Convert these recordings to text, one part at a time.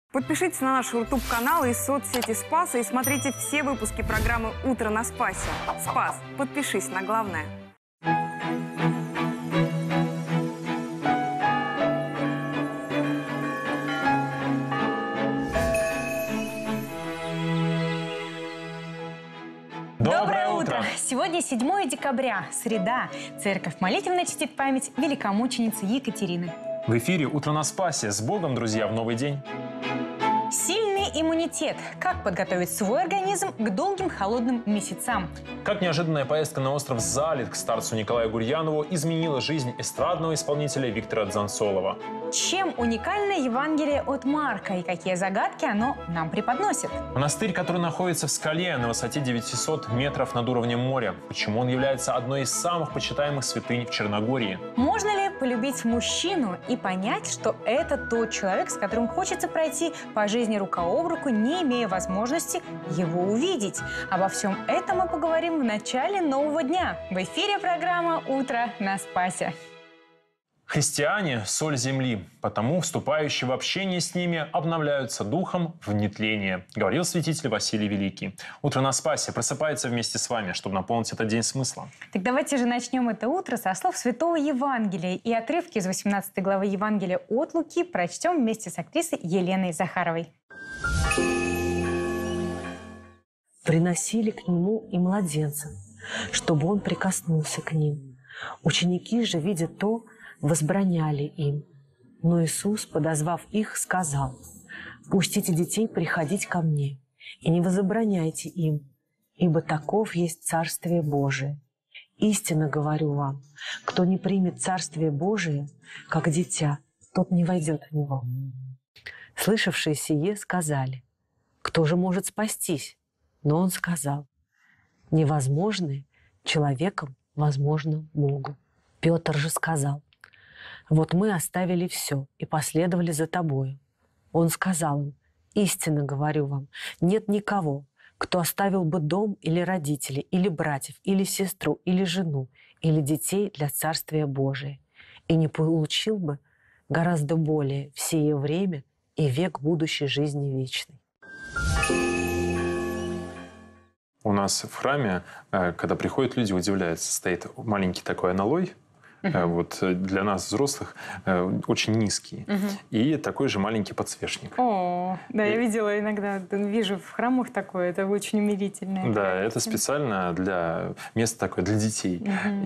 Подпишитесь на наш YouTube-канал и соцсети Спаса и смотрите все выпуски программы «Утро на Спасе». Спас, подпишись на главное. Доброе утро! Сегодня 7 декабря, среда. Церковь молитвенно чтит память великомученицы Екатерины. В эфире «Утро на Спасе». С Богом, друзья, в новый день. Сильный иммунитет. Как подготовить свой организм к долгим холодным месяцам? Как неожиданная поездка на остров Залет к старцу Николаю Гурьянову изменила жизнь эстрадного исполнителя Виктора Дзансолова. Чем уникально Евангелие от Марка и какие загадки оно нам преподносит? Монастырь, который находится в скале на высоте 900 метров над уровнем моря. Почему он является одной из самых почитаемых святынь в Черногории? Можно ли полюбить мужчину и понять, что это тот человек, с которым хочется пройти по жизни рука об руку, не имея возможности его увидеть? Обо всем этом мы поговорим в начале нового дня. В эфире программа «Утро на Спасе». Христиане – соль земли, потому вступающие в общение с ними обновляются духом в нетление, говорил святитель Василий Великий. Утро на Спасе просыпается вместе с вами, чтобы наполнить этот день смыслом. Так давайте же начнем это утро со слов Святого Евангелия. И отрывки из 18 главы Евангелия от Луки прочтем вместе с актрисой Еленой Захаровой. Приносили к нему и младенца, чтобы он прикоснулся к ним. Ученики же, видя то, возбраняли им. Но Иисус, подозвав их, сказал: «Пустите детей приходить ко мне, и не возбраняйте им, ибо таков есть Царствие Божие. Истинно говорю вам, кто не примет Царствие Божие, как дитя, тот не войдет в него». Слышавшие сие сказали: «Кто же может спастись?» Но он сказал: «Невозможное человеком возможно Богу». Петр же сказал: «Вот мы оставили все и последовали за тобою». Он сказал им: «Истинно говорю вам, нет никого, кто оставил бы дом или родителей, или братьев, или сестру, или жену, или детей для Царствия Божия, и не получил бы гораздо более в сие время и век будущей жизни вечной». У нас в храме, когда приходят люди, удивляются, стоит маленький такой аналой, вот для нас, взрослых, очень низкий. И такой же маленький подсвечник. О, да, я видела иногда, вижу в храмах такое, это очень умилительно. Да, это специально для места такое, для детей.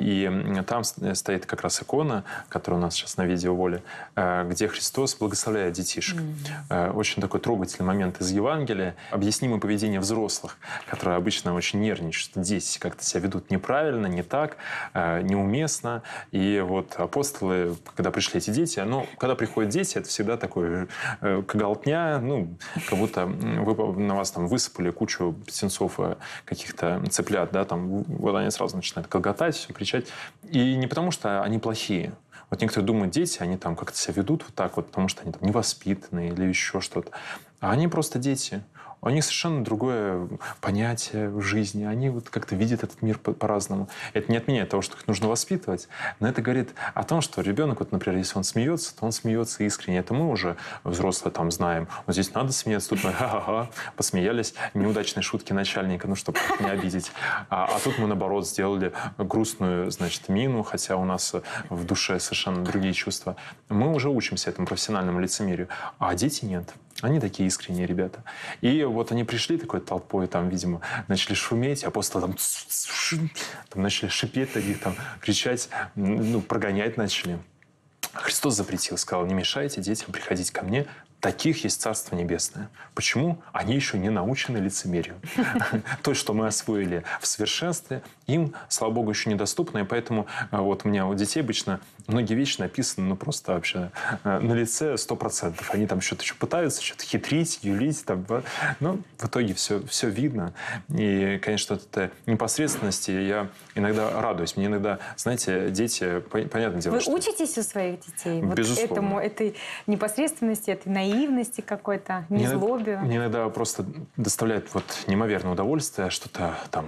И там стоит как раз икона, которая у нас сейчас на видеоволе, где Христос благословляет детишек. Очень такой трогательный момент из Евангелия. Объяснимое поведение взрослых, которые обычно очень нервничают, что дети как-то себя ведут неправильно, не так, неуместно. И вот апостолы, когда пришли эти дети, когда приходят дети, это всегда такое кагалтня, как будто на вас там высыпали кучу птенцов, каких-то цыплят, да, там, вот они сразу начинают гоготать, все кричать. И не потому, что они плохие. Вот некоторые думают, дети, они там как-то себя ведут вот так вот, потому что они там невоспитанные или еще что-то. А они просто дети. У них совершенно другое понятие в жизни. Они вот как-то видят этот мир по-разному. Это не отменяет того, что их нужно воспитывать, но это говорит о том, что ребенок, вот, например, если он смеется, то он смеется искренне. Это мы уже, взрослые, там знаем. Вот здесь надо смеяться, тут мы ха-ха-ха, посмеялись. Неудачные шутки начальника, чтобы не обидеть. А тут мы, наоборот, сделали грустную, значит, мину, хотя у нас в душе совершенно другие чувства. Мы уже учимся этому профессиональному лицемерию. А дети нет. Они такие искренние ребята. И вот они пришли такой толпой, там, видимо, начали шуметь, апостолы там начали шипеть, таких, там, кричать, прогонять начали. Христос запретил, сказал: не мешайте детям приходить ко мне, таких есть Царство Небесное. Почему? Они еще не научены лицемерию. То, что мы освоили в совершенстве, им, слава Богу, еще недоступно. И поэтому вот у меня у детей обычно многие вещи написаны, просто вообще на лице 100%. Они там что-то еще пытаются, что-то хитрить, юлить. Но в итоге все видно. И, конечно, от этой непосредственности я иногда радуюсь. Мне иногда, знаете, дети, понятное дело, Вы учитесь у своих детей? Безусловно. Вот этой непосредственности, этой наивности какой-то, незлобию? Мне иногда просто доставляет неимоверное удовольствие что-то там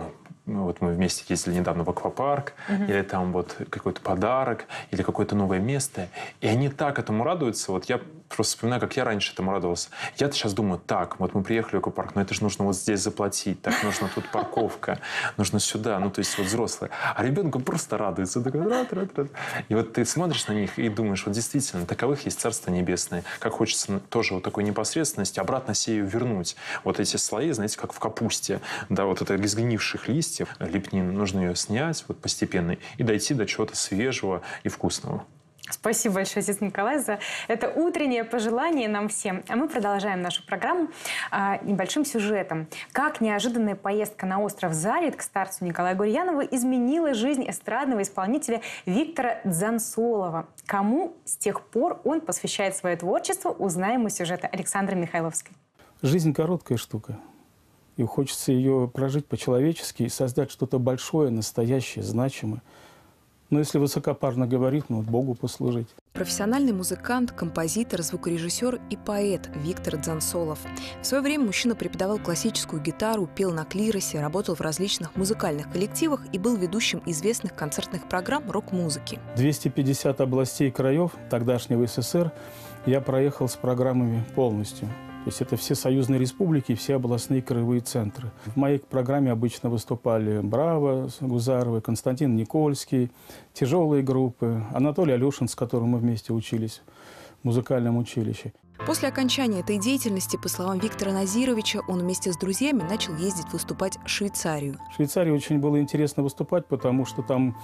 вот мы вместе ездили недавно в аквапарк, или там вот какой-то подарок, или какое-то новое место. И они так этому радуются. Вот я просто вспоминаю, как я раньше этому радовался. Я-то сейчас думаю, так, вот мы приехали в аквапарк, но это же нужно вот здесь заплатить, так, нужно тут парковка, нужно сюда, ну, то есть вот взрослые. А ребенку просто радуется. Такой, рад. И вот ты смотришь на них и думаешь, вот действительно, таковых есть Царство Небесное. Как хочется тоже вот такой непосредственности обратно сею вернуть. Вот эти слои, знаете, как в капусте, да, вот это из сгнивших листьев, лепнину, нужно ее снять вот постепенно и дойти до чего-то свежего и вкусного. Спасибо большое, отец Николай, за это утреннее пожелание нам всем. А мы продолжаем нашу программу небольшим сюжетом. Как неожиданная поездка на остров Залит к старцу Николаю Гурьянову изменила жизнь эстрадного исполнителя Виктора Дзансолова. Кому с тех пор он посвящает свое творчество, узнаем из сюжета Александры Михайловской. Жизнь короткая штука. И хочется ее прожить по-человечески и создать что-то большое, настоящее, значимое. Но если высокопарно говорить, ну, Богу послужить. Профессиональный музыкант, композитор, звукорежиссер и поэт Виктор Дзансолов. В свое время мужчина преподавал классическую гитару, пел на клиросе, работал в различных музыкальных коллективах и был ведущим известных концертных программ рок-музыки. 250 областей и краев тогдашнего СССР я проехал с программами полностью. То есть это все союзные республики, все областные краевые центры. В моей программе обычно выступали Браво, Гузаровы, Константин Никольский, тяжелые группы, Анатолий Алешин, с которым мы вместе учились в музыкальном училище. После окончания этой деятельности, по словам Виктора Назировича, он вместе с друзьями начал ездить выступать в Швейцарию. В Швейцарии очень было интересно выступать, потому что там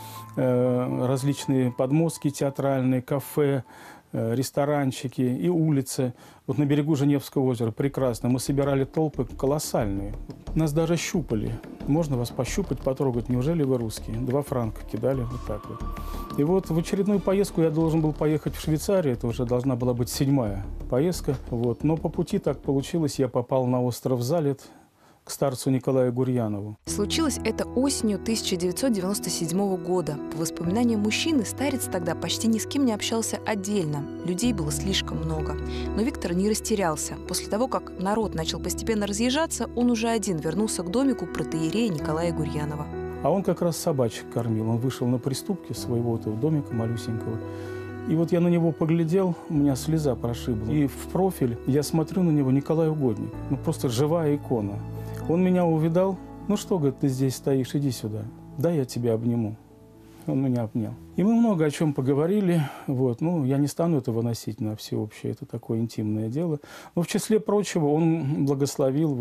различные подмостки театральные, кафе, ресторанчики и улицы. Вот на берегу Женевского озера прекрасно. Мы собирали толпы колоссальные. Нас даже щупали. Можно вас пощупать, потрогать? Неужели вы русские? 2 франка кидали вот так вот. И вот в очередную поездку я должен был поехать в Швейцарию. Это уже должна была быть 7-я поездка. Вот. Но по пути так получилось. Я попал на остров Залит к старцу Николаю Гурьянову. Случилось это осенью 1997 года. По воспоминаниям мужчины, старец тогда почти ни с кем не общался отдельно. Людей было слишком много. Но Виктор не растерялся. После того, как народ начал постепенно разъезжаться, он уже один вернулся к домику протоиерея Николая Гурьянова. А он как раз собачек кормил. Он вышел на приступке своего домика малюсенького. И вот я на него поглядел, у меня слеза прошибла. И в профиль я смотрю на него, Николай Угодник. Ну, просто живая икона. Он меня увидал. Ну что, говорит, ты здесь стоишь, иди сюда. Да, я тебя обниму. Он меня обнял. И мы много о чем поговорили. Вот. Ну, я не стану это выносить на всеобщее, это такое интимное дело. Но в числе прочего он благословил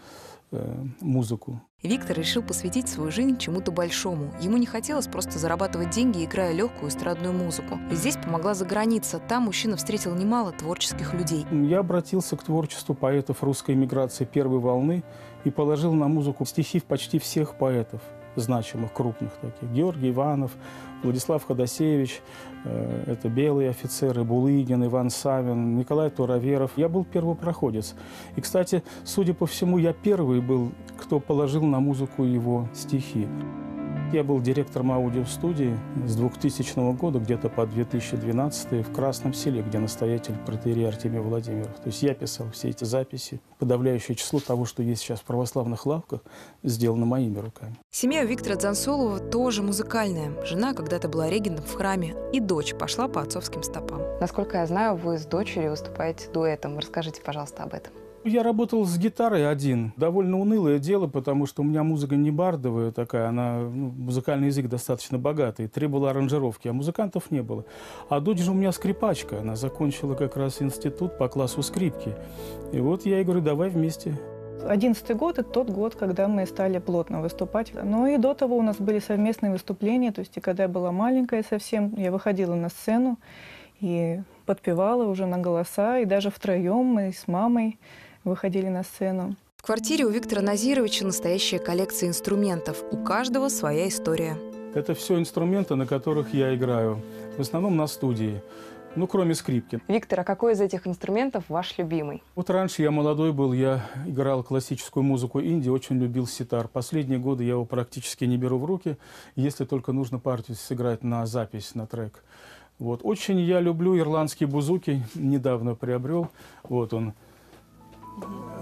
музыку. Виктор решил посвятить свою жизнь чему-то большому. Ему не хотелось просто зарабатывать деньги, играя легкую эстрадную музыку. И здесь помогла заграница. Там мужчина встретил немало творческих людей. Я обратился к творчеству поэтов русской эмиграции первой волны и положил на музыку стихи почти всех поэтов, значимых, крупных таких. Георгий Иванов, Владислав Ходосевич, это белые офицеры, Булыгин, Иван Савин, Николай Туроверов. Я был первопроходец. И, кстати, судя по всему, я первый был, кто положил на музыку его стихи. Я был директором аудиостудии с 2000 года, где-то по 2012 в Красном Селе, где настоятель протоиерей Артемий Владимиров. То есть я писал все эти записи. Подавляющее число того, что есть сейчас в православных лавках, сделано моими руками. Семья у Виктора Дзансолова тоже музыкальная. Жена когда-то была регентом в храме, и дочь пошла по отцовским стопам. Насколько я знаю, вы с дочерью выступаете дуэтом. Расскажите, пожалуйста, об этом. Я работал с гитарой один. Довольно унылое дело, потому что у меня музыка не бардовая такая, музыкальный язык достаточно богатый, требовала аранжировки, а музыкантов не было. А дочь же у меня скрипачка, она закончила как раз институт по классу скрипки. И вот я ей говорю, давай вместе. 2011 год – это тот год, когда мы стали плотно выступать. Но и до того у нас были совместные выступления, то есть и когда я была маленькая совсем, я выходила на сцену и подпевала уже на голоса, и даже втроем мы с мамой выходили на сцену. В квартире у Виктора Назировича настоящая коллекция инструментов. У каждого своя история. Это все инструменты, на которых я играю. В основном на студии. Ну, кроме скрипки. Виктор, а какой из этих инструментов ваш любимый? Вот раньше я молодой был, я играл классическую музыку Индии, очень любил ситар. Последние годы я его практически не беру в руки, если только нужно партию сыграть на запись, на трек. Вот. Очень я люблю ирландские бузуки, недавно приобрел. Вот он.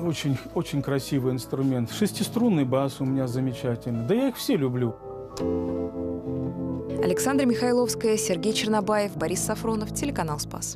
Очень, очень красивый инструмент. Шестиструнный бас у меня замечательный. Да я их все люблю. Александра Михайловская, Сергей Чернобаев, Борис Сафронов, телеканал «Спас».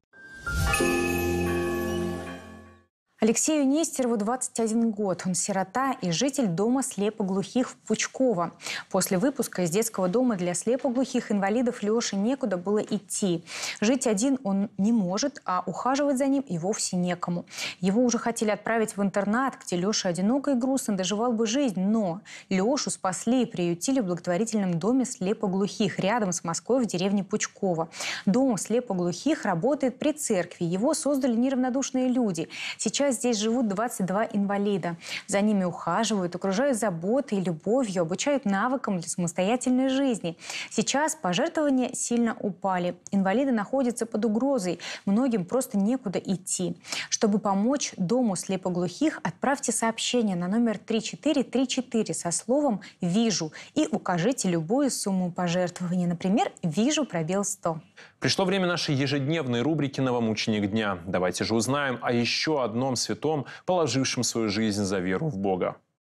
Алексею Нестерову 21 год. Он сирота и житель дома слепоглухих в Пучково. После выпуска из детского дома для слепоглухих инвалидов Леше некуда было идти. Жить один он не может, а ухаживать за ним и вовсе некому. Его уже хотели отправить в интернат, где Леша одиноко и грустно доживал бы жизнь. Но Лешу спасли и приютили в благотворительном доме слепоглухих рядом с Москвой в деревне Пучково. Дом слепоглухих работает при церкви. Его создали неравнодушные люди. Сейчас здесь живут 22 инвалида. За ними ухаживают, окружают заботой и любовью, обучают навыкам для самостоятельной жизни. Сейчас пожертвования сильно упали. Инвалиды находятся под угрозой. Многим просто некуда идти. Чтобы помочь дому слепоглухих, отправьте сообщение на номер 3434 со словом «Вижу» и укажите любую сумму пожертвования. Например, «Вижу» пробел 100. Пришло время нашей ежедневной рубрики «Новомученик дня». Давайте же узнаем о еще одном святом, положившем свою жизнь за веру в Бога.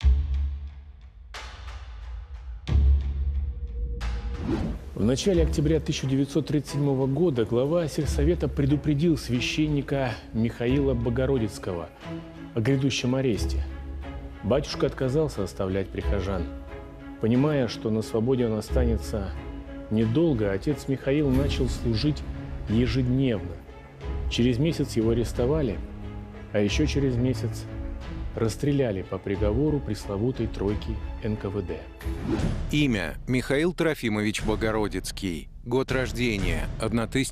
В начале октября 1937 года глава сельсовета предупредил священника Михаила Богородицкого о грядущем аресте. Батюшка отказался оставлять прихожан. Понимая, что на свободе он останется недолго, отец Михаил начал служить ежедневно. Через месяц его арестовали, а еще через месяц расстреляли по приговору пресловутой тройки НКВД. Имя – Михаил Трофимович Богородицкий. Год рождения –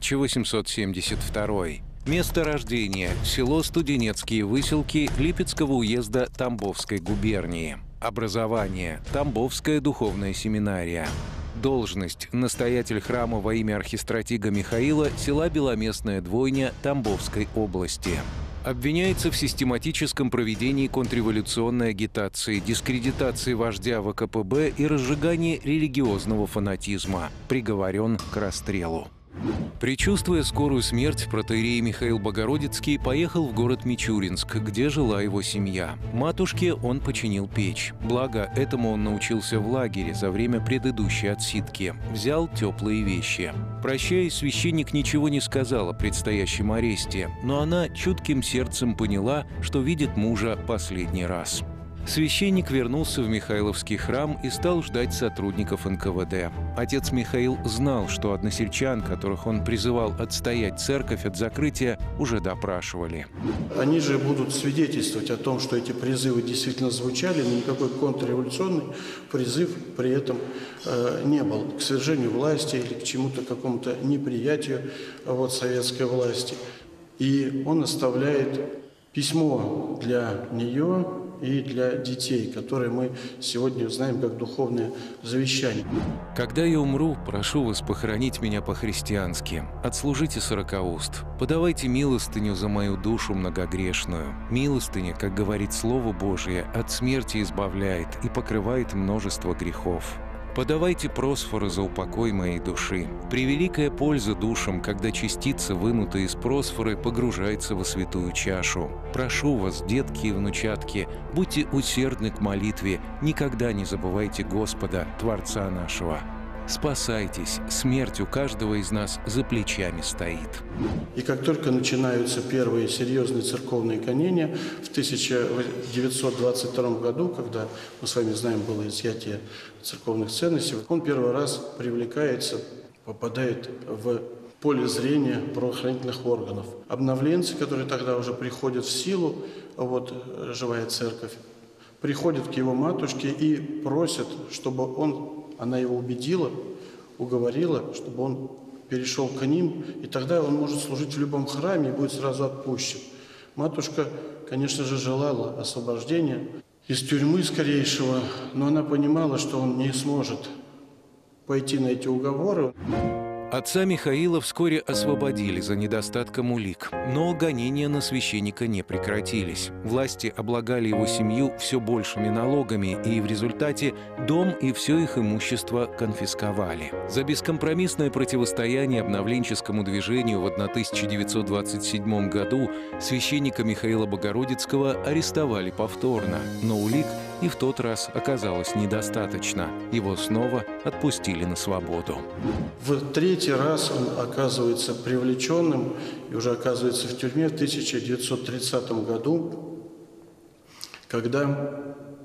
1872. Место рождения – село Студенецкие Выселки Липецкого уезда Тамбовской губернии. Образование – Тамбовская духовная семинария. Должность – настоятель храма во имя архистратига Михаила села Беломестная Двойня Тамбовской области. Обвиняется в систематическом проведении контрреволюционной агитации, дискредитации вождя ВКПБ и разжигании религиозного фанатизма. Приговорен к расстрелу. Предчувствуя скорую смерть, протоиерей Михаил Богородицкий поехал в город Мичуринск, где жила его семья. Матушке он починил печь. Благо, этому он научился в лагере за время предыдущей отсидки. Взял теплые вещи. Прощаясь, священник ничего не сказал о предстоящем аресте, но она чутким сердцем поняла, что видит мужа последний раз. Священник вернулся в Михайловский храм и стал ждать сотрудников НКВД. Отец Михаил знал, что односельчан, которых он призывал отстоять церковь от закрытия, уже допрашивали. Они же будут свидетельствовать о том, что эти призывы действительно звучали, но никакой контрреволюционный призыв при этом не был к свержению власти или к чему-то, какому-то неприятию советской власти. И он оставляет письмо для нее и для детей, которые мы сегодня знаем как духовное завещание. «Когда я умру, прошу вас похоронить меня по-христиански. Отслужите 40 уст. Подавайте милостыню за мою душу многогрешную. Милостыня, как говорит Слово Божие, от смерти избавляет и покрывает множество грехов. Подавайте просфоры за упокой моей души. Превеликая польза душам, когда частица, вынутая из просфоры, погружается во святую чашу. Прошу вас, детки и внучатки, будьте усердны к молитве, никогда не забывайте Господа, Творца нашего. Спасайтесь, смерть у каждого из нас за плечами стоит». И как только начинаются первые серьезные церковные гонения, в 1922 году, когда, мы с вами знаем, было изъятие церковных ценностей, он первый раз привлекается, попадает в поле зрения правоохранительных органов. Обновленцы, которые тогда уже приходят в силу, живая церковь, приходят к его матушке и просят, чтобы она его убедила, уговорила, чтобы он перешел к ним, и тогда он может служить в любом храме и будет сразу отпущен. Матушка, конечно же, желала освобождения из тюрьмы скорейшего, но она понимала, что он не сможет пойти на эти уговоры. Отца Михаила вскоре освободили за недостатком улик, но гонения на священника не прекратились. Власти облагали его семью все большими налогами, и в результате дом и все их имущество конфисковали. За бескомпромиссное противостояние обновленческому движению в 1927 году священника Михаила Богородицкого арестовали повторно, но улик и в тот раз оказалось недостаточно. Его снова отпустили на свободу. В третий раз он оказывается привлеченным и уже оказывается в тюрьме в 1930 году, когда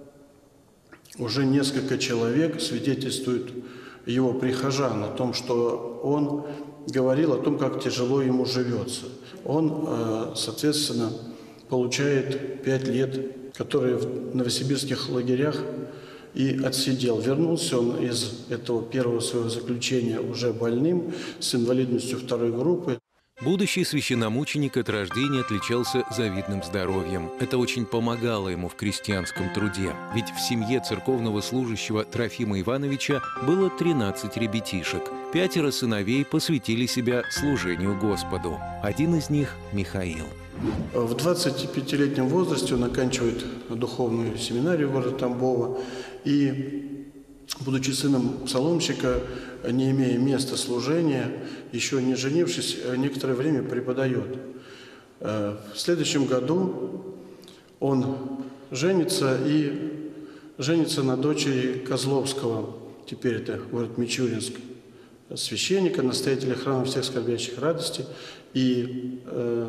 уже несколько человек свидетельствуют его прихожан о том, что он говорил о том, как тяжело ему живется. Он, соответственно, получает 5 лет, которые в новосибирских лагерях и отсидел. Вернулся он из этого первого своего заключения уже больным, с инвалидностью 2-й группы. Будущий священномученик от рождения отличался завидным здоровьем. Это очень помогало ему в крестьянском труде. Ведь в семье церковного служащего Трофима Ивановича было 13 ребятишек. 5 сыновей посвятили себя служению Господу. Один из них – Михаил. В 25-летнем возрасте он оканчивает духовную семинарию города Тамбова и, будучи сыном псаломщика, не имея места служения, еще не женившись, некоторое время преподает. В следующем году он женится на дочери Козловского, теперь это город Мичуринск, священника, настоятеля храма всех скорбящих радости, и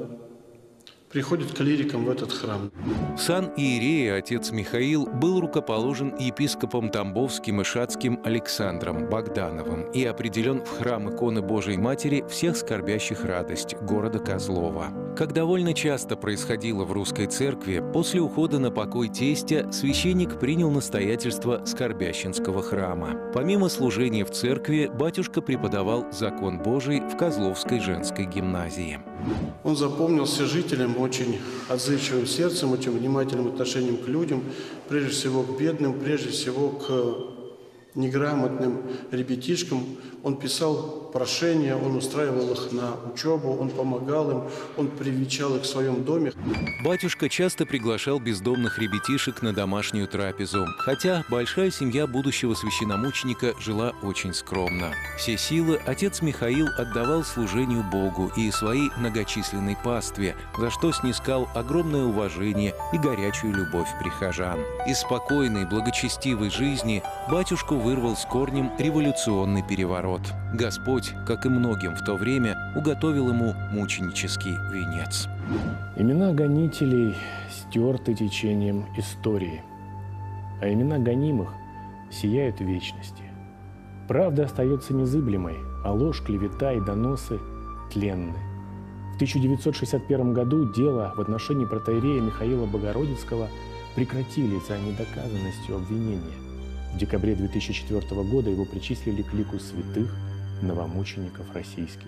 приходит клириком в этот храм. Сан иерея отец Михаил был рукоположен епископом Тамбовским и Шацким Александром Богдановым и определен в храм иконы Божией Матери всех скорбящих радость города Козлова. Как довольно часто происходило в русской церкви, после ухода на покой тестя священник принял настоятельство Скорбящинского храма. Помимо служения в церкви, батюшка преподавал закон Божий в Козловской женской гимназии. Он запомнился жителям очень отзывчивым сердцем, очень внимательным отношением к людям, прежде всего к бедным, прежде всего к неграмотным ребятишкам. Он писал прошения, он устраивал их на учебу, он помогал им, он привечал их в своем доме. Батюшка часто приглашал бездомных ребятишек на домашнюю трапезу, хотя большая семья будущего священномученика жила очень скромно. Все силы отец Михаил отдавал служению Богу и своей многочисленной пастве, за что снискал огромное уважение и горячую любовь прихожан. Из спокойной, благочестивой жизни батюшку вырвал с корнем революционный переворот. Господь, как и многим в то время, уготовил ему мученический венец. Имена гонителей стерты течением истории, а имена гонимых сияют в вечности. Правда остается незыблемой, а ложь, клевета и доносы тленны. В 1961 году дело в отношении протоиерея Михаила Богородицкого прекратили за недоказанностью обвинения. В декабре 2004 года его причислили к лику святых новомучеников российских.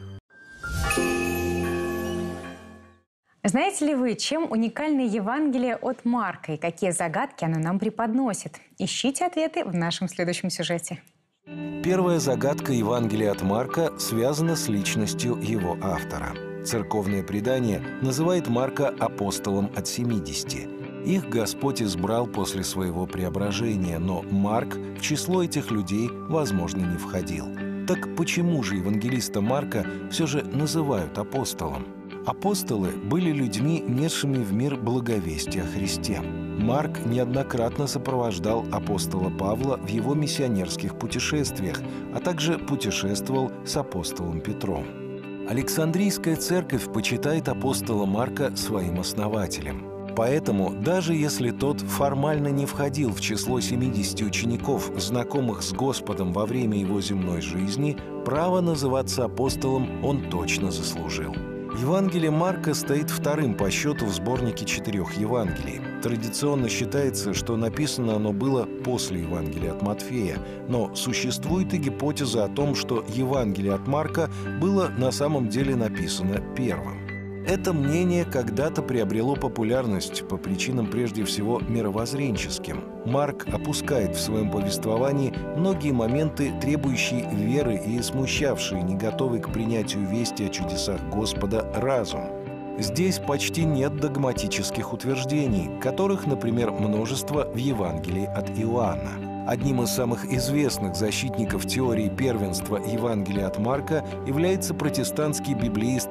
Знаете ли вы, чем уникально Евангелие от Марка и какие загадки оно нам преподносит? Ищите ответы в нашем следующем сюжете. Первая загадка Евангелия от Марка связана с личностью его автора. Церковное предание называет Марка апостолом от 70. Их Господь избрал после своего преображения, но Марк в число этих людей, возможно, не входил. Так почему же евангелиста Марка все же называют апостолом? Апостолы были людьми, несшими в мир благовестие о Христе. Марк неоднократно сопровождал апостола Павла в его миссионерских путешествиях, а также путешествовал с апостолом Петром. Александрийская церковь почитает апостола Марка своим основателем. Поэтому, даже если тот формально не входил в число 70 учеников, знакомых с Господом во время его земной жизни, право называться апостолом он точно заслужил. Евангелие Марка стоит вторым по счету в сборнике 4 Евангелий. Традиционно считается, что написано оно было после Евангелия от Матфея, но существует и гипотеза о том, что Евангелие от Марка было на самом деле написано первым. Это мнение когда-то приобрело популярность по причинам прежде всего мировоззренческим. Марк опускает в своем повествовании многие моменты, требующие веры и смущавшие неготовый к принятию вести о чудесах Господа разум. Здесь почти нет догматических утверждений, которых, например, множество в Евангелии от Иоанна. Одним из самых известных защитников теории первенства Евангелия от Марка является протестантский библеист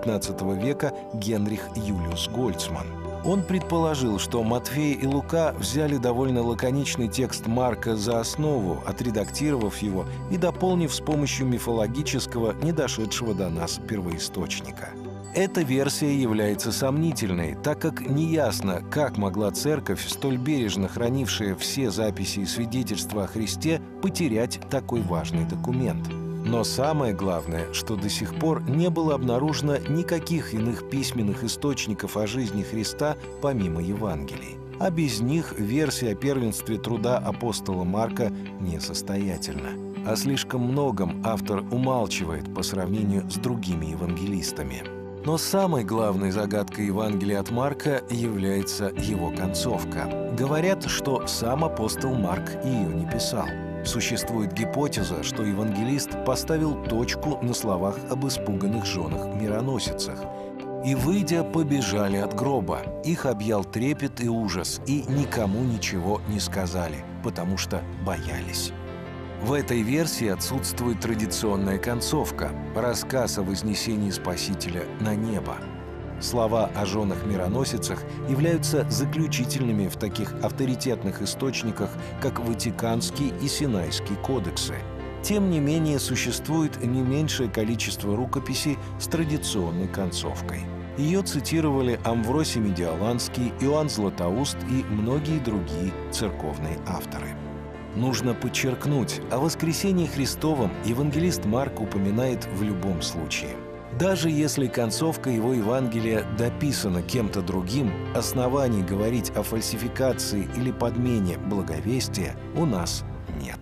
XIX века Генрих Юлиус Гольцман. Он предположил, что Матфей и Лука взяли довольно лаконичный текст Марка за основу, отредактировав его и дополнив с помощью мифологического, не дошедшего до нас первоисточника. Эта версия является сомнительной, так как неясно, как могла церковь, столь бережно хранившая все записи и свидетельства о Христе, потерять такой важный документ. Но самое главное, что до сих пор не было обнаружено никаких иных письменных источников о жизни Христа помимо Евангелий. А без них версия о первенстве труда апостола Марка несостоятельна. О слишком многом автор умалчивает по сравнению с другими евангелистами. Но самой главной загадкой Евангелия от Марка является его концовка. Говорят, что сам апостол Марк ее не писал. Существует гипотеза, что евангелист поставил точку на словах об испуганных женах-мироносицах. «И, выйдя, побежали от гроба. Их объял трепет и ужас, и никому ничего не сказали, потому что боялись». В этой версии отсутствует традиционная концовка – рассказ о вознесении Спасителя на небо. Слова о женах-мироносицах являются заключительными в таких авторитетных источниках, как Ватиканский и Синайский кодексы. Тем не менее, существует не меньшее количество рукописей с традиционной концовкой. Ее цитировали Амвросий Медиаланский, Иоанн Златоуст и многие другие церковные авторы. Нужно подчеркнуть, о воскресении Христовом евангелист Марк упоминает в любом случае. Даже если концовка его Евангелия дописана кем-то другим, оснований говорить о фальсификации или подмене благовестия у нас нет.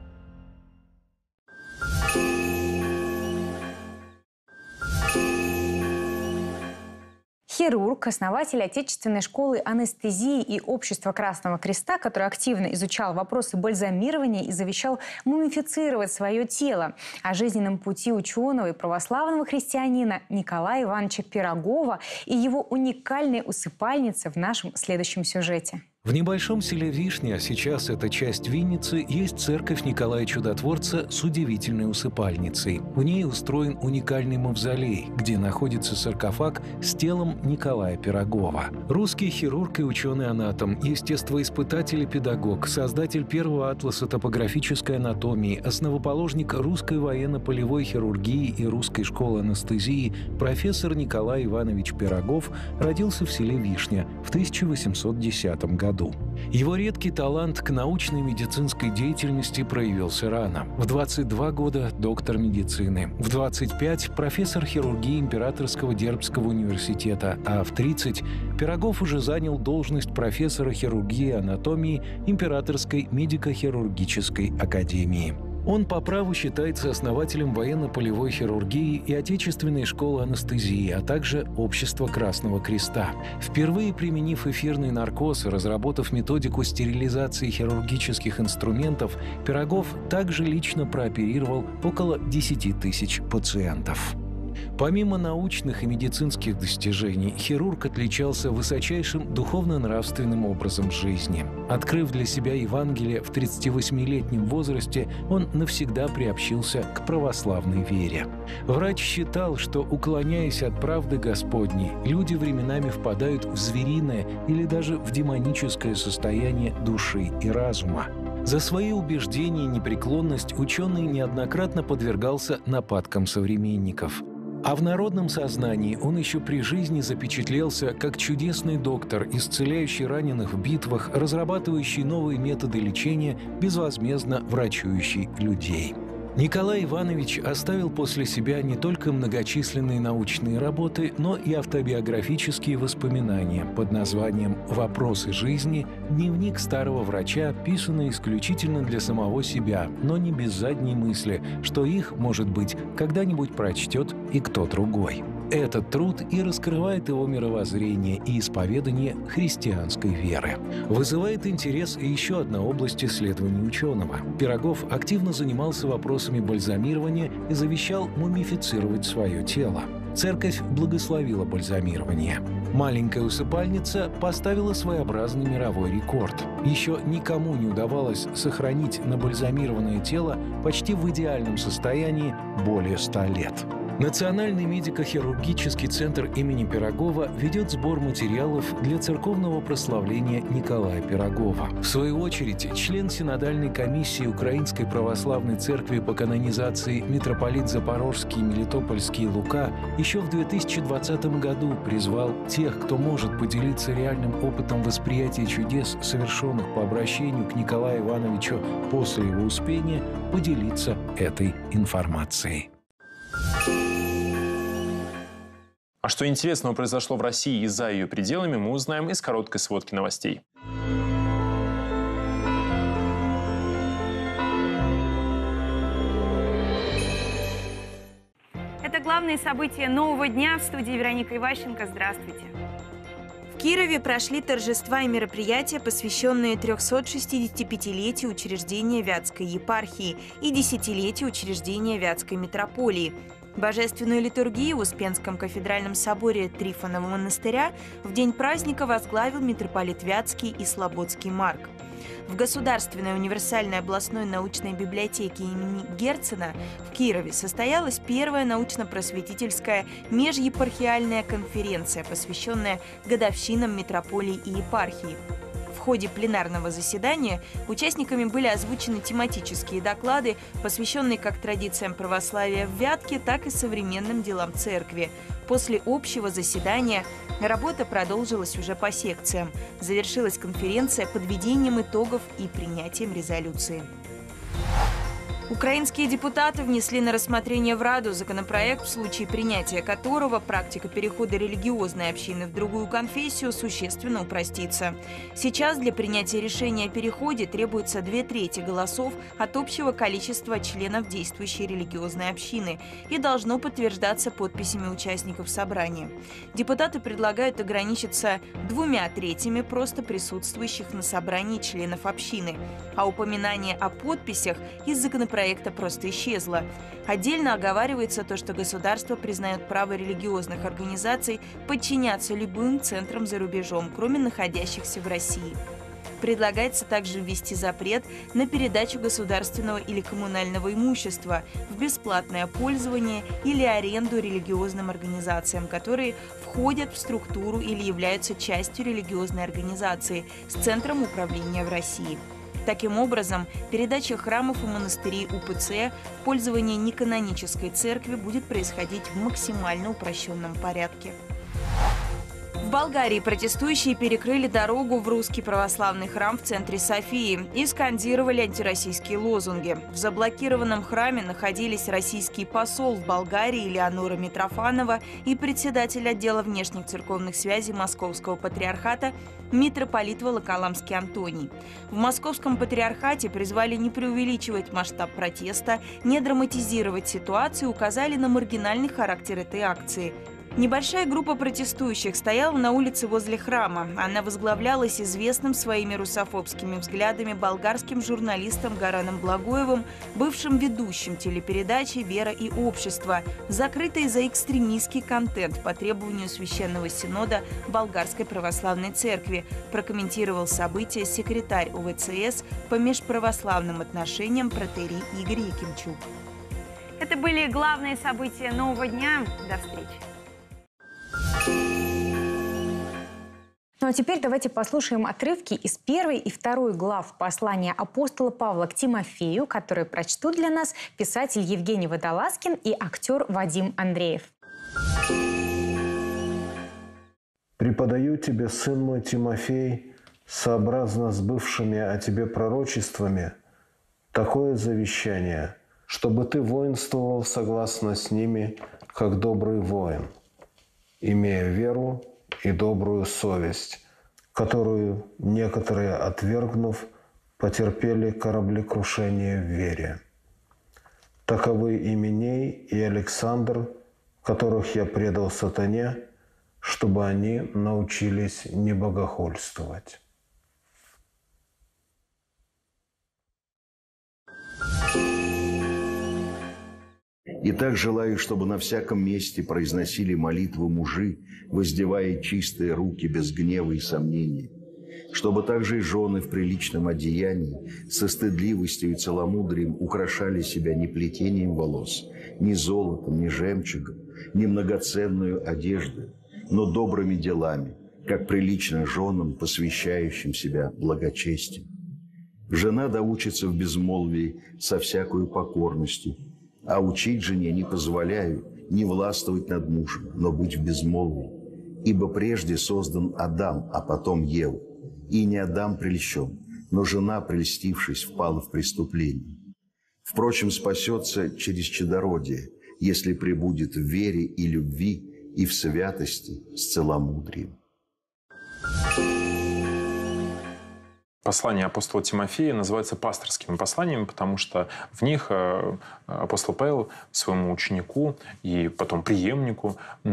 Хирург, основатель Отечественной школы анестезии и Общества Красного Креста, который активно изучал вопросы бальзамирования и завещал мумифицировать свое тело. О жизненном пути ученого и православного христианина Николая Ивановича Пирогова и его уникальной усыпальнице в нашем следующем сюжете. В небольшом селе Вишня, а сейчас это часть Винницы, есть церковь Николая Чудотворца с удивительной усыпальницей. В ней устроен уникальный мавзолей, где находится саркофаг с телом Николая Пирогова. Русский хирург и ученый-анатом, естествоиспытатель и педагог, создатель первого атласа топографической анатомии, основоположник русской военно-полевой хирургии и русской школы анестезии, профессор Николай Иванович Пирогов родился в селе Вишня в 1810 году. Его редкий талант к научной медицинской деятельности проявился рано. В 22 года доктор медицины, в 25 профессор хирургии Императорского Дербцкого университета, а в 30 Пирогов уже занял должность профессора хирургии и анатомии Императорской медико-хирургической академии. Он по праву считается основателем военно-полевой хирургии и Отечественной школы анестезии, а также Общества Красного Креста. Впервые применив эфирный наркоз и разработав методику стерилизации хирургических инструментов, Пирогов также лично прооперировал около 10 тысяч пациентов. Помимо научных и медицинских достижений, хирург отличался высочайшим духовно-нравственным образом жизни. Открыв для себя Евангелие в 38-летнем возрасте, он навсегда приобщился к православной вере. Врач считал, что, уклоняясь от правды Господней, люди временами впадают в звериное или даже в демоническое состояние души и разума. За свои убеждения и непреклонность ученый неоднократно подвергался нападкам современников. А в народном сознании он еще при жизни запечатлелся как чудесный доктор, исцеляющий раненых в битвах, разрабатывающий новые методы лечения, безвозмездно врачующий людей. Николай Иванович оставил после себя не только многочисленные научные работы, но и автобиографические воспоминания под названием «Вопросы жизни», дневник старого врача, писанный исключительно для самого себя, но не без задней мысли, что их, может быть, когда-нибудь прочтет и кто другой. Этот труд и раскрывает его мировоззрение и исповедание христианской веры. Вызывает интерес и еще одна область исследований ученого. Пирогов активно занимался вопросами бальзамирования и завещал мумифицировать свое тело. Церковь благословила бальзамирование. Маленькая усыпальница поставила своеобразный мировой рекорд. Еще никому не удавалось сохранить набальзамированное тело почти в идеальном состоянии более 100 лет. Национальный медико-хирургический центр имени Пирогова ведет сбор материалов для церковного прославления Николая Пирогова. В свою очередь, член Синодальной комиссии Украинской Православной Церкви по канонизации митрополит Запорожский, Мелитопольский Лука еще в 2020 году призвал тех, кто может поделиться реальным опытом восприятия чудес, совершенных по обращению к Николаю Ивановичу после его успения, поделиться этой информацией. А что интересного произошло в России и за ее пределами, мы узнаем из короткой сводки новостей. Это главные события нового дня. В студии Вероника Иващенко. Здравствуйте. В Кирове прошли торжества и мероприятия, посвященные 365-летию учреждения Вятской епархии и десятилетию учреждения Вятской митрополии. Божественную литургию в Успенском кафедральном соборе Трифонова монастыря в день праздника возглавил митрополит Вятский и Слободский Марк. В Государственной универсальной областной научной библиотеке имени Герцена в Кирове состоялась первая научно-просветительская межепархиальная конференция, посвященная годовщинам митрополий и епархии. В ходе пленарного заседания участниками были озвучены тематические доклады, посвященные как традициям православия в Вятке, так и современным делам церкви. После общего заседания работа продолжилась уже по секциям. Завершилась конференция подведением итогов и принятием резолюции. Украинские депутаты внесли на рассмотрение в Раду законопроект, в случае принятия которого практика перехода религиозной общины в другую конфессию существенно упростится. Сейчас для принятия решения о переходе требуется 2/3 голосов от общего количества членов действующей религиозной общины и должно подтверждаться подписями участников собрания. Депутаты предлагают ограничиться 2/3 просто присутствующих на собрании членов общины, а упоминание о подписях из законопроекта просто исчезло. Отдельно оговаривается то, что государство признает право религиозных организаций подчиняться любым центрам за рубежом, кроме находящихся в России. Предлагается также ввести запрет на передачу государственного или коммунального имущества в бесплатное пользование или аренду религиозным организациям, которые входят в структуру или являются частью религиозной организации с центром управления в России. Таким образом, передача храмов и монастырей УПЦ в пользование неканонической церкви будет происходить в максимально упрощенном порядке. В Болгарии протестующие перекрыли дорогу в русский православный храм в центре Софии и скандировали антироссийские лозунги. В заблокированном храме находились российский посол в Болгарии Элеонора Митрофанова и председатель отдела внешних церковных связей Московского патриархата митрополит Волоколамский Антоний. В Московском патриархате призвали не преувеличивать масштаб протеста, не драматизировать ситуацию, указали на маргинальный характер этой акции. Небольшая группа протестующих стояла на улице возле храма. Она возглавлялась известным своими русофобскими взглядами болгарским журналистом Гораном Благоевым, бывшим ведущим телепередачи «Вера и общество», закрытой за экстремистский контент по требованию Священного Синода Болгарской Православной Церкви, прокомментировал события секретарь УВЦС по межправославным отношениям протоиерей Игорь Якимчук. Это были главные события нового дня. До встречи. Ну а теперь давайте послушаем отрывки из 1 и 2 глав послания апостола Павла к Тимофею, которые прочтут для нас писатель Евгений Водолазкин и актер Вадим Андреев. «Преподаю тебе, сын мой Тимофей, сообразно с бывшими о тебе пророчествами, такое завещание, чтобы ты воинствовал согласно с ними, как добрый воин, имея веру и добрую совесть, которую некоторые, отвергнув, потерпели кораблекрушение в вере. Таковы Именей и Александр, которых я предал сатане, чтобы они научились не богохульствовать. Итак, желаю, чтобы на всяком месте произносили молитвы мужи, воздевая чистые руки без гнева и сомнений, чтобы также и жены в приличном одеянии со стыдливостью и целомудрием украшали себя не плетением волос, ни золотом, ни жемчугом, ни многоценную одежду, но добрыми делами, как прилично женам, посвящающим себя благочестию. Жена да учится в безмолвии со всякою покорностью, а учить жене не позволяю не властвовать над мужем, но быть в безмолвии. Ибо прежде создан Адам, а потом Ева. И не Адам прельщен, но жена, прельстившись, впала в преступление. Впрочем, спасется через чадородие, если пребудет в вере и любви, и в святости с целомудрием. Послание апостола Тимофея называется пасторскими посланиями, потому что в них апостол Павел своему ученику и потом преемнику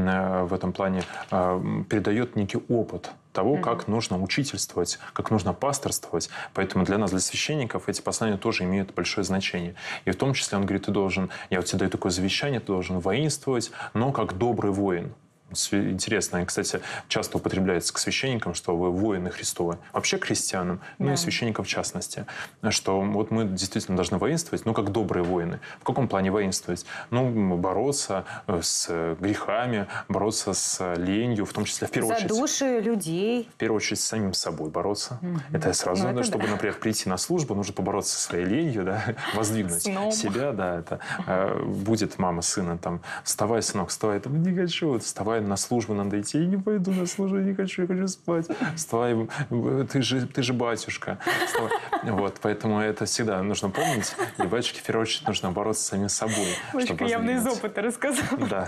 в этом плане передает некий опыт того, как нужно учительствовать, как нужно пасторствовать. Поэтому для нас, для священников, эти послания тоже имеют большое значение. И в том числе он говорит, ты должен, я вот тебе даю такое завещание, ты должен воинствовать, но как добрый воин. Интересно, и, кстати, часто употребляется к священникам, что вы воины Христовы, вообще к христианам, ну и священникам в частности, что вот мы действительно должны воинствовать, ну как добрые воины. В каком плане воинствовать? Ну, бороться с грехами, бороться с ленью, в том числе в первую очередь. За души людей. В первую очередь с самим собой бороться. Это сразу, это чтобы, например, прийти на службу, нужно побороться со своей ленью, да, воздвигнуть себя, да, это будет мама сына там, вставай, сынок, вставай, там, не хочу, вставай, на службу надо идти. Я не пойду на службу, не хочу, я хочу спать. Вставай, ты же батюшка. Вставай. Вот, поэтому это всегда нужно помнить. И батюшке, в первую очередь, нужно бороться с самим собой. Батюшка явно из опыта рассказал. Да.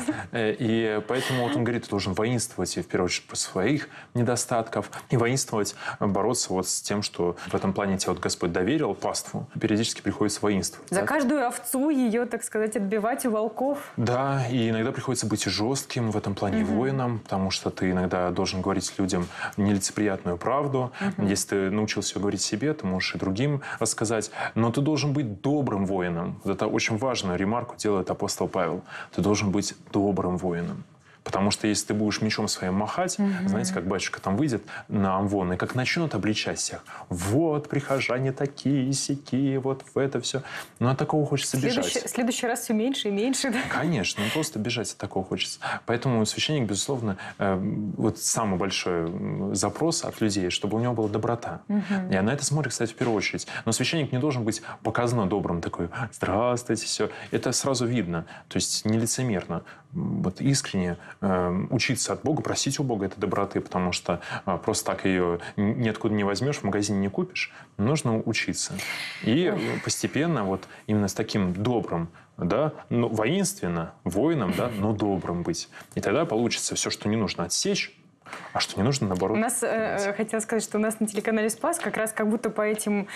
И поэтому вот он говорит, ты должен воинствовать, и в первую очередь, по своих недостатков. И воинствовать, бороться вот с тем, что в этом плане тебе вот Господь доверил паству. Периодически приходится воинствовать. За каждую овцу ее, так сказать, отбивать у волков. Да, и иногда приходится быть жестким в этом плане воином, потому что ты иногда должен говорить людям нелицеприятную правду. Если ты научился ее говорить себе, ты можешь и другим рассказать. Но ты должен быть добрым воином. Вот это очень важную ремарку делает апостол Павел. Ты должен быть добрым воином. Потому что если ты будешь мечом своим махать, знаете, как батюшка там выйдет на амвон, и как начнут обличать всех. Вот, прихожане такие, сякие, вот в это все. Но от такого хочется бежать. В следующий раз все меньше и меньше. Да? Конечно, просто бежать от такого хочется. Поэтому священник, безусловно, вот самый большой запрос от людей, чтобы у него была доброта. И на это смотрит, кстати, в первую очередь. Но священник не должен быть показно добрым, такой, здравствуйте, все. Это сразу видно. То есть нелицемерно. Вот искренне учиться от Бога, просить у Бога этой доброты, потому что просто так ее ниоткуда не возьмешь, в магазине не купишь. Нужно учиться. И постепенно вот именно с таким добрым, да, ну, воинственно, воином, да, но добрым быть. И тогда получится все, что не нужно отсечь, а что не нужно, наоборот. У нас, хотела сказать, что у нас на телеканале «Спас» как раз как будто по этим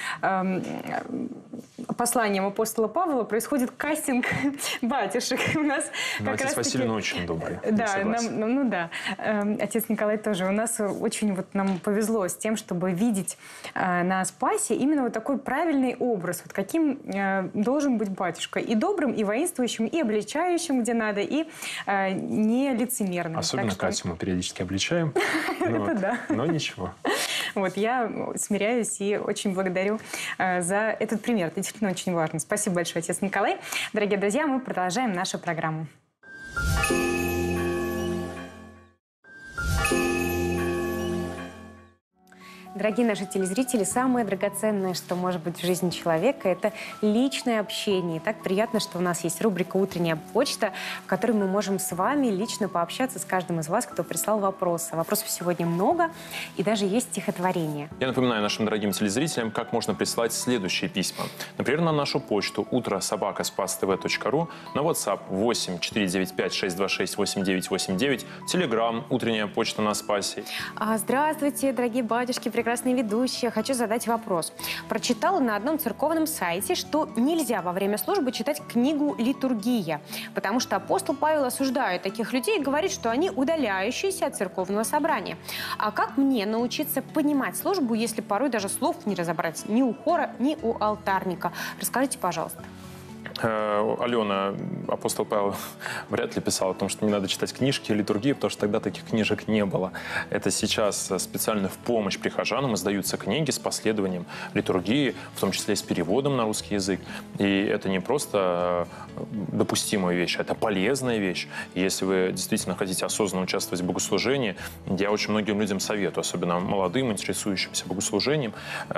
посланиям апостола Павла происходит кастинг батюшек. У нас как отец Василий очень добрый. Да, отец Николай тоже. У нас очень вот нам повезло с тем, чтобы видеть на Спасе именно вот такой правильный образ, вот каким должен быть батюшка. И добрым, и воинствующим, и обличающим, где надо, и не лицемерным. Особенно Катю мы периодически обличаем. Это да. Но ничего. Вот, я смиряюсь и очень благодарю за этот пример. Это действительно очень важно. Спасибо большое, отец Николай. Дорогие друзья, мы продолжаем нашу программу. Дорогие наши телезрители, самое драгоценное, что может быть в жизни человека, это личное общение. И так приятно, что у нас есть рубрика «Утренняя почта», в которой мы можем с вами лично пообщаться с каждым из вас, кто прислал вопросы. Вопросов сегодня много, и даже есть стихотворение. Я напоминаю нашим дорогим телезрителям, как можно прислать следующие письма. Например, на нашу почту utro@spastv.ru, на WhatsApp 8 495 626 8989, Telegram «Утренняя почта на Спасе». Здравствуйте, дорогие батюшки, прекрасные прекрасные ведущие. Хочу задать вопрос. Прочитала на одном церковном сайте, что нельзя во время службы читать книгу «Литургия», потому что апостол Павел осуждает таких людей и говорит, что они удаляющиеся от церковного собрания. А как мне научиться понимать службу, если порой даже слов не разобрать ни у хора, ни у алтарника? Расскажите, пожалуйста. Алена, апостол Павел вряд ли писал о том, что не надо читать книжки литургии, потому что тогда таких книжек не было. Это сейчас специально в помощь прихожанам издаются книги с последованием литургии, в том числе и с переводом на русский язык. И это не просто допустимая вещь, это полезная вещь. И если вы действительно хотите осознанно участвовать в богослужении, я очень многим людям советую, особенно молодым, интересующимся богослужением,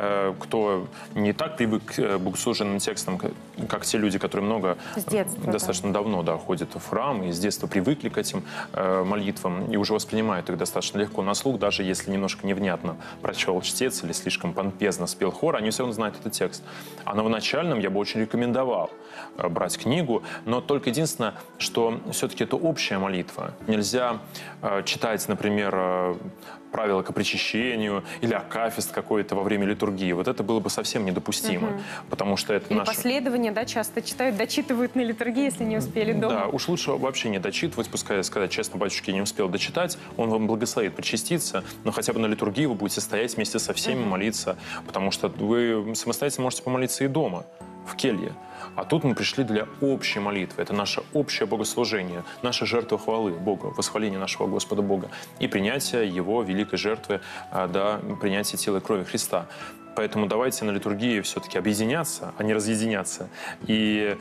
кто не так привык к богослужебным текстам, как те люди, которые достаточно давно ходят в храм и с детства привыкли к этим молитвам и уже воспринимают их достаточно легко на слух, даже если немножко невнятно прочел чтец или слишком помпезно спел хор, они все равно знают этот текст. А новоначальным я бы очень рекомендовал брать книгу, но только единственное, что все-таки это общая молитва. Нельзя читать, например, правила к причащению или акафист какой-то во время литургии. Вот это было бы совсем недопустимо, потому что это наше... Последование, да, часто читают, дочитывают на литургии, если не успели дома. Да, уж лучше вообще не дочитывать, пускай сказать честно, батюшке не успел дочитать, он вам благословит причаститься, но хотя бы на литургии вы будете стоять вместе со всеми, молиться, потому что вы самостоятельно можете помолиться и дома, в келье. А тут мы пришли для общей молитвы. Это наше общее богослужение, наша жертва хвалы Богу, восхваление нашего Господа Бога и принятие Его великой жертвы, принятие тела и крови Христа. Поэтому давайте на литургии все-таки объединяться, а не разъединяться. И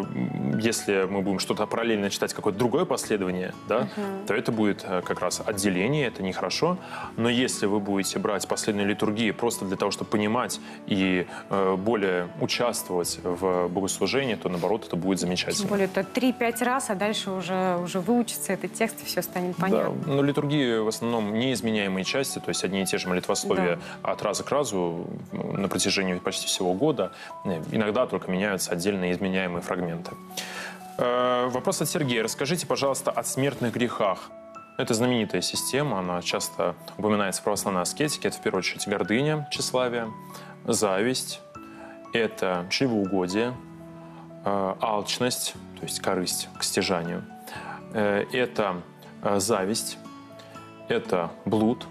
если мы будем что-то параллельно читать, какое-то другое последование, да, то это будет как раз отделение, это нехорошо. Но если вы будете брать последние литургии просто для того, чтобы понимать и более участвовать в богослужении, то, наоборот, это будет замечательно. Тем более, это 3-5 раз, а дальше уже выучится этот текст, и все станет понятно. Да, но литургии в основном неизменяемые части, то есть одни и те же молитвословия от раза к разу, на протяжении почти всего года. Иногда только меняются отдельные изменяемые фрагменты. Вопрос от Сергея. Расскажите, пожалуйста, о смертных грехах. Это знаменитая система, она часто упоминается в православной аскетике. Это, в первую очередь, гордыня, тщеславие, зависть, это чревоугодие, алчность, то есть корысть к стяжанию, это зависть, это блуд,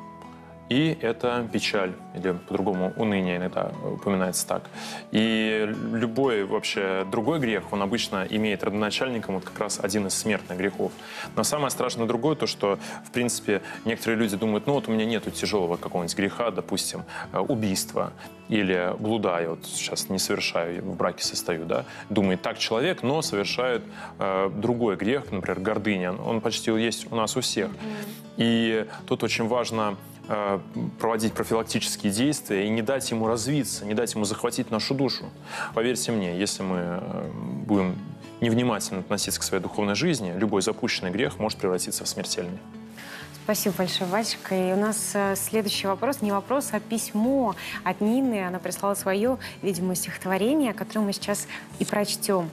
и это печаль, или по-другому уныние иногда упоминается так. И любой вообще другой грех, он обычно имеет родоначальником вот как раз один из смертных грехов. Но самое страшное другое, то что, в принципе, некоторые люди думают, ну вот у меня нету тяжелого какого-нибудь греха, допустим, убийства или блуда, я вот сейчас не совершаю, в браке состою, да, думает так человек, но совершает другой грех, например, гордыня, он почти есть у нас у всех. И тут очень важно проводить профилактические действия и не дать ему развиться, не дать ему захватить нашу душу. Поверьте мне, если мы будем невнимательно относиться к своей духовной жизни, любой запущенный грех может превратиться в смертельный. Спасибо большое, Васечка. И у нас следующий вопрос, не вопрос, а письмо от Нины. Она прислала свое, видимо, стихотворение, которое мы сейчас и прочтем.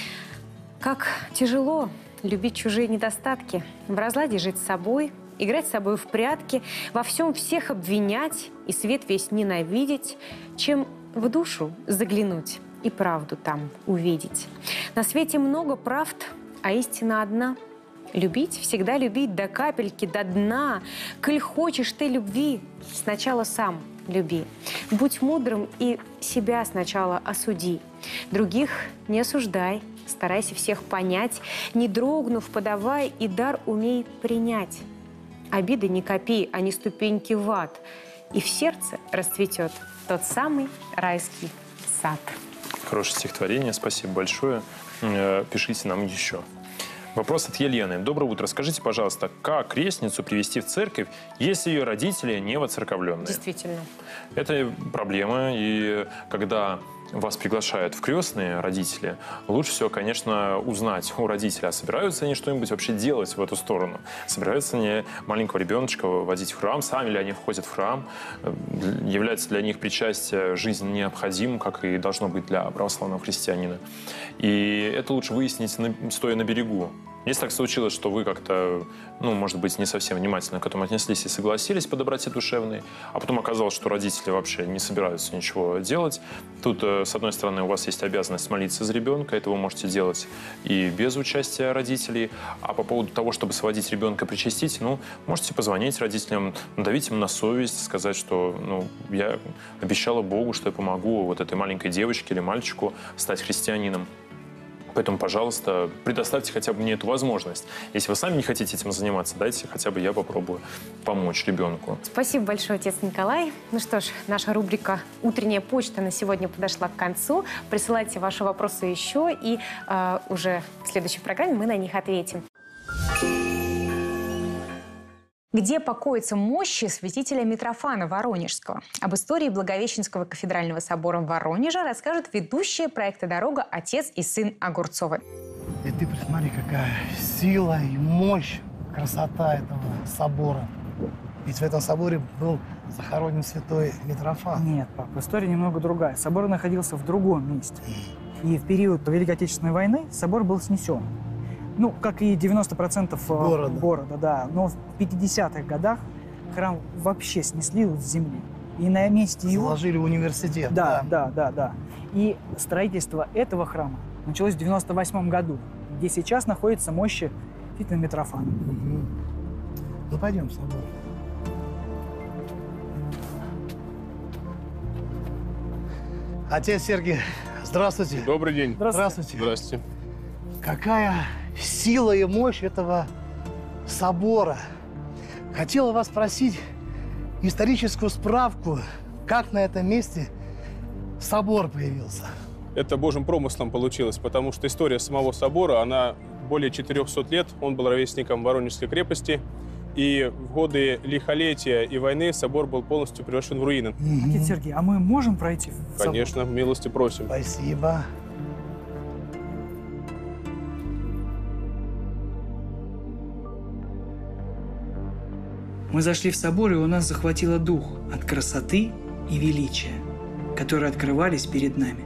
Как тяжело любить чужие недостатки, в разладе жить с собой, играть с собой в прятки, во всем всех обвинять и свет весь ненавидеть, чем в душу заглянуть и правду там увидеть. На свете много правд, а истина одна. Любить, всегда любить до капельки, до дна. Коль хочешь ты любви, сначала сам люби. Будь мудрым и себя сначала осуди. Других не осуждай, старайся всех понять. Не дрогнув, подавай и дар умей принять. Обиды не копи, а не ступеньки в ад. И в сердце расцветет тот самый райский сад. Хорошее стихотворение, спасибо большое. Пишите нам еще. Вопрос от Елены. Доброе утро. Скажите, пожалуйста, как крестницу привести в церковь, если ее родители не воцерковленные? Действительно. Это проблема, и когда вас приглашают в крестные родители, лучше всего, конечно, узнать у родителей, а собираются они что-нибудь вообще делать в эту сторону? Собираются они маленького ребеночка водить в храм? Сами ли они входят в храм? Является для них причастие жизненно необходимым, как и должно быть для православного христианина? И это лучше выяснить, стоя на берегу. Если так случилось, что вы как-то, может быть, не совсем внимательно к этому отнеслись и согласились по доброте душевной, а потом оказалось, что родители вообще не собираются ничего делать, тут, с одной стороны, у вас есть обязанность молиться за ребенка, это вы можете делать и без участия родителей, а по поводу того, чтобы сводить ребенка, причастить, можете позвонить родителям, надавить им на совесть, сказать, что, я обещала Богу, что я помогу вот этой маленькой девочке или мальчику стать христианином. Поэтому, пожалуйста, предоставьте хотя бы мне эту возможность. Если вы сами не хотите этим заниматься, дайте хотя бы я попробую помочь ребенку. Спасибо большое, отец Николай. Ну что ж, наша рубрика «Утренняя почта» на сегодня подошла к концу. Присылайте ваши вопросы еще, и уже в следующей программе мы на них ответим. Где покоятся мощи святителя Митрофана Воронежского? Об истории Благовещенского кафедрального собора в Воронеже расскажут ведущие проекта «Дорога» отец и сын Огурцовы. И ты посмотри, какая сила и мощь, красота этого собора. Ведь в этом соборе был захоронен святой Митрофан. Нет, папа, история немного другая. Собор находился в другом месте. И в период Великой Отечественной войны собор был снесен. Как и 90% города, да. Но в 50-х годах храм вообще снесли с земли. И на месте его... Заложили университет. Да. И строительство этого храма началось в 98 году, где сейчас находятся мощи святителя Митрофана. Ну, пойдем в собор. Отец Сергий, здравствуйте. Добрый день. Здравствуйте. Здравствуйте. Какая сила и мощь этого собора. Хотела вас спросить историческую справку, как на этом месте собор появился. Это Божьим промыслом получилось, потому что история самого собора, она более 400 лет. Он был ровесником Воронежской крепости. И в годы лихолетия и войны собор был полностью превращен в руины. Отец Сергий, а мы можем пройти в собор? Конечно, милости просим. Спасибо. Мы зашли в собор, и у нас захватило дух от красоты и величия, которые открывались перед нами.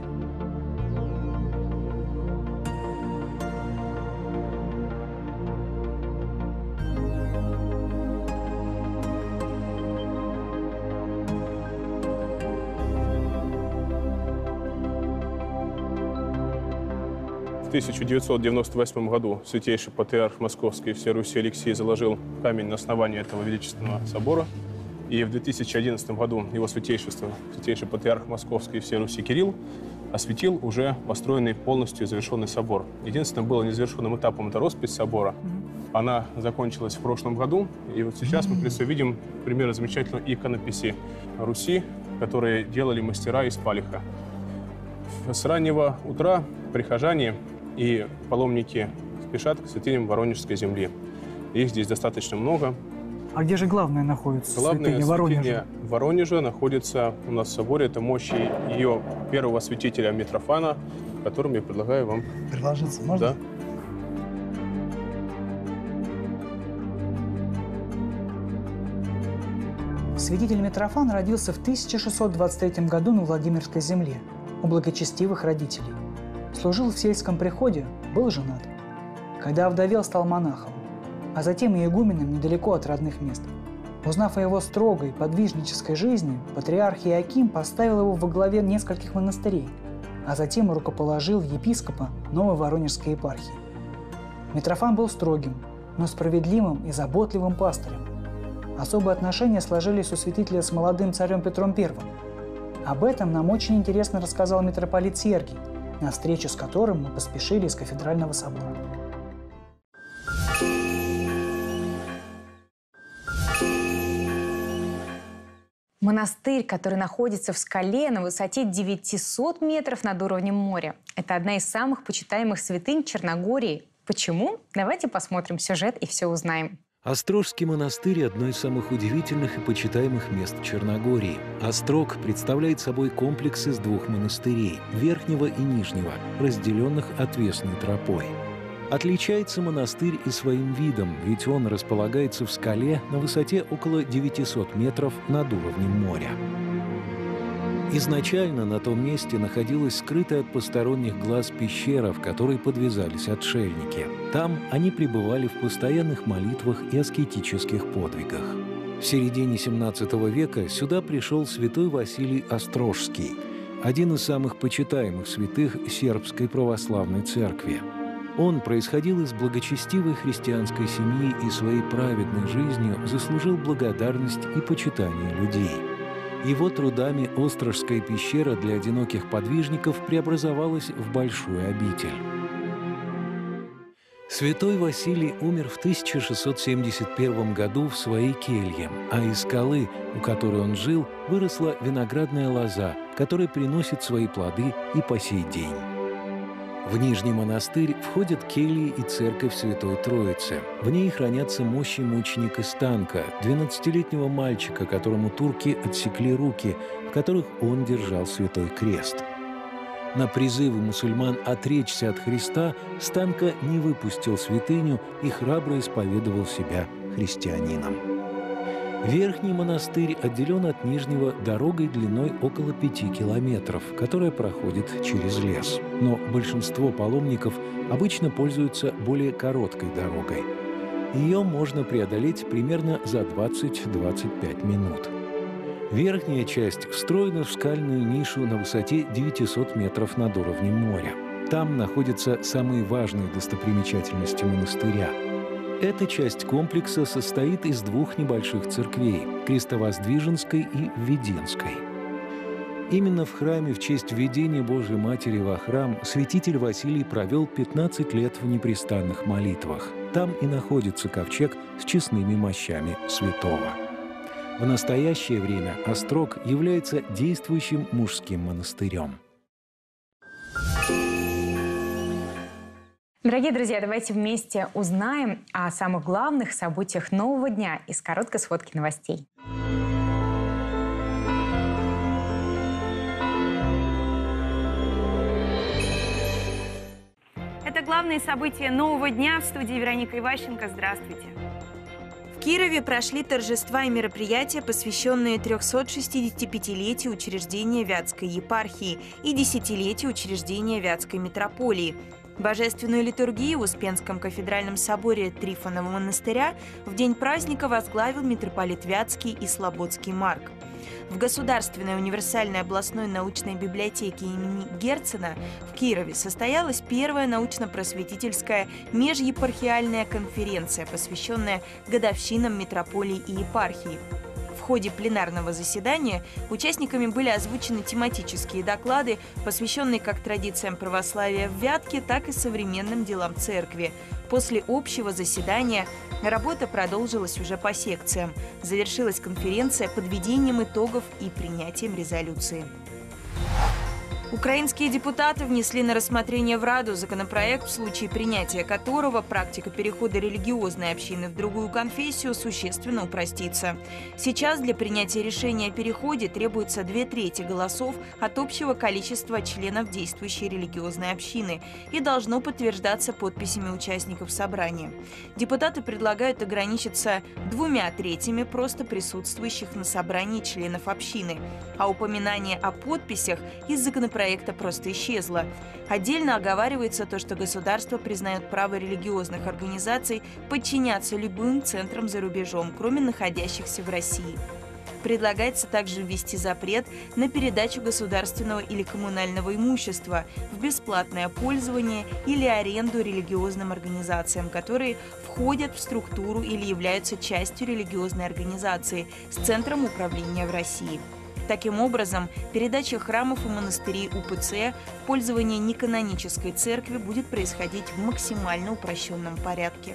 В 1998 году святейший патриарх Московской и всей Руси Алексий заложил камень на основании этого величественного собора. И в 2011 году его святейшество, святейший патриарх Московской и всей Руси Кирилл, осветил уже построенный полностью и завершенный собор. Единственным было незавершенным этапом это роспись собора. Она закончилась в прошлом году. И вот сейчас мы видим примеры замечательной иконописи Руси, которые делали мастера из палиха. С раннего утра прихожане и паломники спешат к святыням Воронежской земли. Их здесь достаточно много. А где же главное находится? Главная святыня Воронежа находится у нас в соборе. Это мощи ее первого святителя Митрофана, которым я предлагаю вам... Приложиться можно? Да. Святитель Митрофан родился в 1623 году на Владимирской земле у благочестивых родителей. Служил в сельском приходе, был женат. Когда овдовел, стал монахом, а затем и игуменом недалеко от родных мест. Узнав о его строгой, подвижнической жизни, патриарх Иоаким поставил его во главе нескольких монастырей, а затем и рукоположил епископа Новой Воронежской епархии. Митрофан был строгим, но справедливым и заботливым пастырем. Особые отношения сложились у святителя с молодым царем Петром I. Об этом нам очень интересно рассказал митрополит Сергий, на встречу с которым мы поспешили из кафедрального собора. Монастырь, который находится в скале на высоте 900 метров над уровнем моря. Это одна из самых почитаемых святынь Черногории. Почему? Давайте посмотрим сюжет и все узнаем. Острожский монастырь – одно из самых удивительных и почитаемых мест Черногории. Острог представляет собой комплекс из двух монастырей – Верхнего и Нижнего, разделенных отвесной тропой. Отличается монастырь и своим видом, ведь он располагается в скале на высоте около 900 метров над уровнем моря. Изначально на том месте находилась скрытая от посторонних глаз пещера, в которой подвязались отшельники. Там они пребывали в постоянных молитвах и аскетических подвигах. В середине XVII века сюда пришел святой Василий Острожский, один из самых почитаемых святых сербской православной церкви. Он происходил из благочестивой христианской семьи и своей праведной жизнью заслужил благодарность и почитание людей. Его трудами Острожская пещера для одиноких подвижников преобразовалась в большую обитель. Святой Василий умер в 1671 году в своей келье, а из скалы, у которой он жил, выросла виноградная лоза, которая приносит свои плоды и по сей день. В Нижний монастырь входят кельи и церковь Святой Троицы. В ней хранятся мощи мученика Станка, 12-летнего мальчика, которому турки отсекли руки, в которых он держал Святой Крест. На призывы мусульман отречься от Христа Станка не выпустил святыню и храбро исповедовал себя христианином. Верхний монастырь отделен от Нижнего дорогой длиной около 5 километров, которая проходит через лес. Но большинство паломников обычно пользуются более короткой дорогой. Ее можно преодолеть примерно за 20-25 минут. Верхняя часть встроена в скальную нишу на высоте 900 метров над уровнем моря. Там находятся самые важные достопримечательности монастыря. Эта часть комплекса состоит из двух небольших церквей – Крестовоздвиженской и Введенской. Именно в храме в честь введения Божией Матери во храм святитель Василий провел 15 лет в непрестанных молитвах. Там и находится ковчег с честными мощами святого. В настоящее время Острог является действующим мужским монастырем. Дорогие друзья, давайте вместе узнаем о самых главных событиях нового дня из короткой сводки новостей. Это главные события нового дня. В студии Вероника Иващенко. Здравствуйте. В Кирове прошли торжества и мероприятия, посвященные 365-летию учреждения Вятской епархии и 10-летию учреждения Вятской митрополии. Божественную литургию в Успенском кафедральном соборе Трифонова монастыря в день праздника возглавил митрополит Вятский и Слободский Марк. В Государственной универсальной областной научной библиотеке имени Герцена в Кирове состоялась первая научно-просветительская межепархиальная конференция, посвященная годовщинам митрополий и епархий. В ходе пленарного заседания участниками были озвучены тематические доклады, посвященные как традициям православия в Вятке, так и современным делам церкви. После общего заседания работа продолжилась уже по секциям. Завершилась конференция подведением итогов и принятием резолюции. Украинские депутаты внесли на рассмотрение в Раду законопроект, в случае принятия которого практика перехода религиозной общины в другую конфессию существенно упростится. Сейчас для принятия решения о переходе требуется 2/3 голосов от общего количества членов действующей религиозной общины и должно подтверждаться подписями участников собрания. Депутаты предлагают ограничиться 2/3 просто присутствующих на собрании членов общины, а упоминание о подписях из законопроекта просто исчезло. Отдельно оговаривается то, что государство признает право религиозных организаций подчиняться любым центрам за рубежом, кроме находящихся в России. Предлагается также ввести запрет на передачу государственного или коммунального имущества в бесплатное пользование или аренду религиозным организациям, которые входят в структуру или являются частью религиозной организации с центром управления в России. Таким образом, передача храмов и монастырей УПЦ в пользование неканонической церкви будет происходить в максимально упрощенном порядке.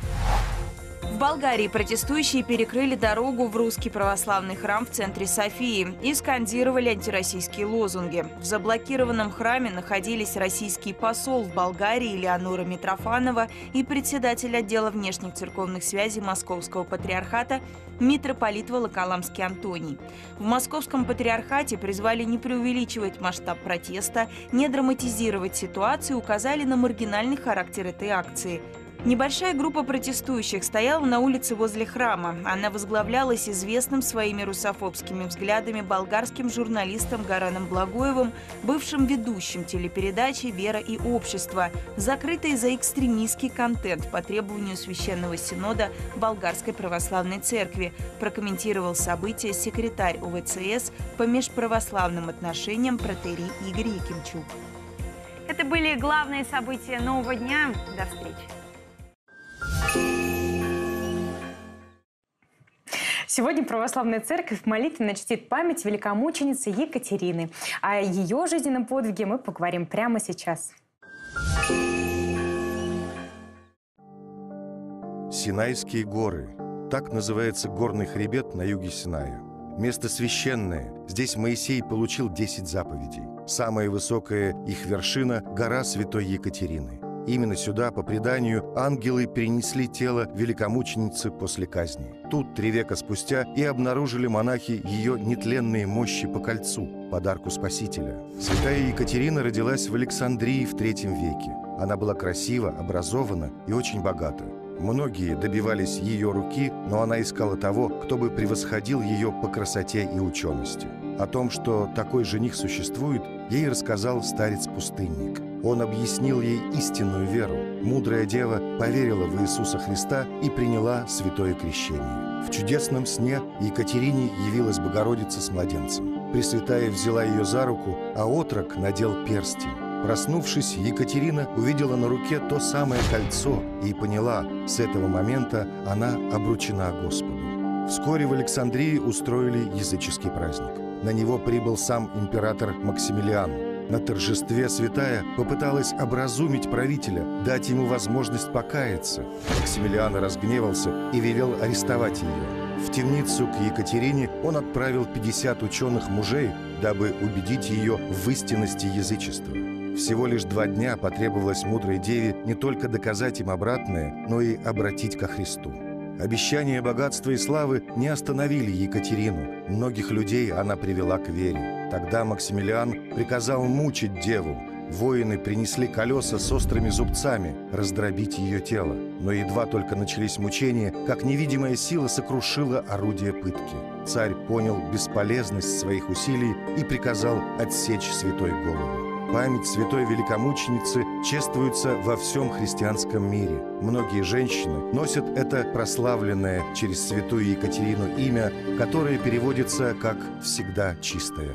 В Болгарии протестующие перекрыли дорогу в русский православный храм в центре Софии и скандировали антироссийские лозунги. В заблокированном храме находились российский посол в Болгарии Элеонора Митрофанова и председатель отдела внешних церковных связей Московского патриархата митрополит Волоколамский Антоний. В Московском патриархате призвали не преувеличивать масштаб протеста, не драматизировать ситуацию, указали на маргинальный характер этой акции. Небольшая группа протестующих стояла на улице возле храма. Она возглавлялась известным своими русофобскими взглядами болгарским журналистом Гораном Благоевым, бывшим ведущим телепередачи «Вера и общество», закрытой за экстремистский контент по требованию Священного Синода Болгарской Православной Церкви, прокомментировал события секретарь ОВЦС по межправославным отношениям протоиерей Игорь Якимчук. Это были главные события нового дня. До встречи. Сегодня Православная Церковь молитвенно чтит память великомученицы Екатерины. О ее жизненном подвиге мы поговорим прямо сейчас. Синайские горы. Так называется горный хребет на юге Синая. Место священное. Здесь Моисей получил 10 заповедей. Самая высокая их вершина – гора Святой Екатерины. Именно сюда, по преданию, ангелы перенесли тело великомученицы после казни. Тут 3 века спустя и обнаружили монахи ее нетленные мощи по кольцу, подарку Спасителя. Святая Екатерина родилась в Александрии в III веке. Она была красива, образована и очень богата. Многие добивались ее руки, но она искала того, кто бы превосходил ее по красоте и учености. О том, что такой жених существует, ей рассказал старец-пустынник. Он объяснил ей истинную веру. Мудрая дева поверила в Иисуса Христа и приняла святое крещение. В чудесном сне Екатерине явилась Богородица с младенцем. Пресвятая взяла ее за руку, а отрок надел перстень. Проснувшись, Екатерина увидела на руке то самое кольцо и поняла, с этого момента она обручена Господу. Вскоре в Александрии устроили языческий праздник. На него прибыл сам император Максимилиан. На торжестве святая попыталась образумить правителя, дать ему возможность покаяться. Максимилиан разгневался и велел арестовать ее. В темницу к Екатерине он отправил 50 ученых мужей, дабы убедить ее в истинности язычества. Всего лишь 2 дня потребовалось мудрой деве не только доказать им обратное, но и обратить ко Христу. Обещания богатства и славы не остановили Екатерину. Многих людей она привела к вере. Тогда Максимилиан приказал мучить деву. Воины принесли колеса с острыми зубцами, раздробить ее тело. Но едва только начались мучения, как невидимая сила сокрушила орудие пытки. Царь понял бесполезность своих усилий и приказал отсечь святой голову. Память святой великомученицы чествуется во всем христианском мире. Многие женщины носят это прославленное через святую Екатерину имя, которое переводится как «всегда чистая».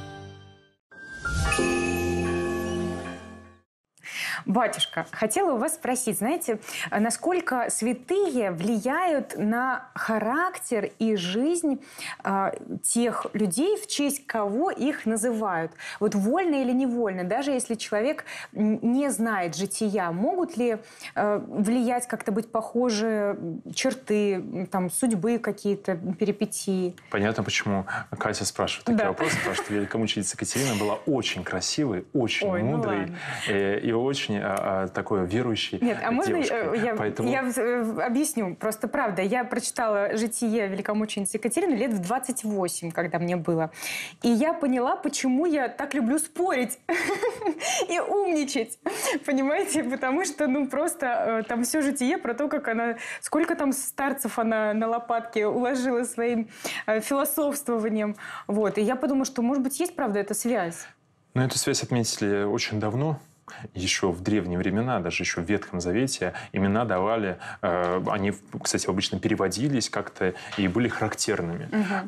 Батюшка, хотела у вас спросить, знаете, насколько святые влияют на характер и жизнь тех людей, в честь кого их называют? Вот вольно или невольно, даже если человек не знает жития, могут ли влиять, как-то быть похожи черты, там, судьбы какие-то, перипетии? Понятно, почему Катя спрашивает такие вопросы, потому что великомученица Екатерина была очень красивой, очень мудрой и очень такой верующей девушкой. Нет, а можно я объясню? Просто правда, я прочитала житие великомученицы Екатерины лет в 28, когда мне было. И я поняла, почему я так люблю спорить и умничать. Понимаете? Потому что, просто там все житие про то, как она... Сколько там старцев она на лопатке уложила своим философствованием. Вот. И я подумала, что, может быть, есть, правда, эта связь. Но эту связь отметили очень давно. Еще в древние времена, даже еще в Ветхом Завете, имена давали, они, кстати, обычно переводились как-то и были характерными.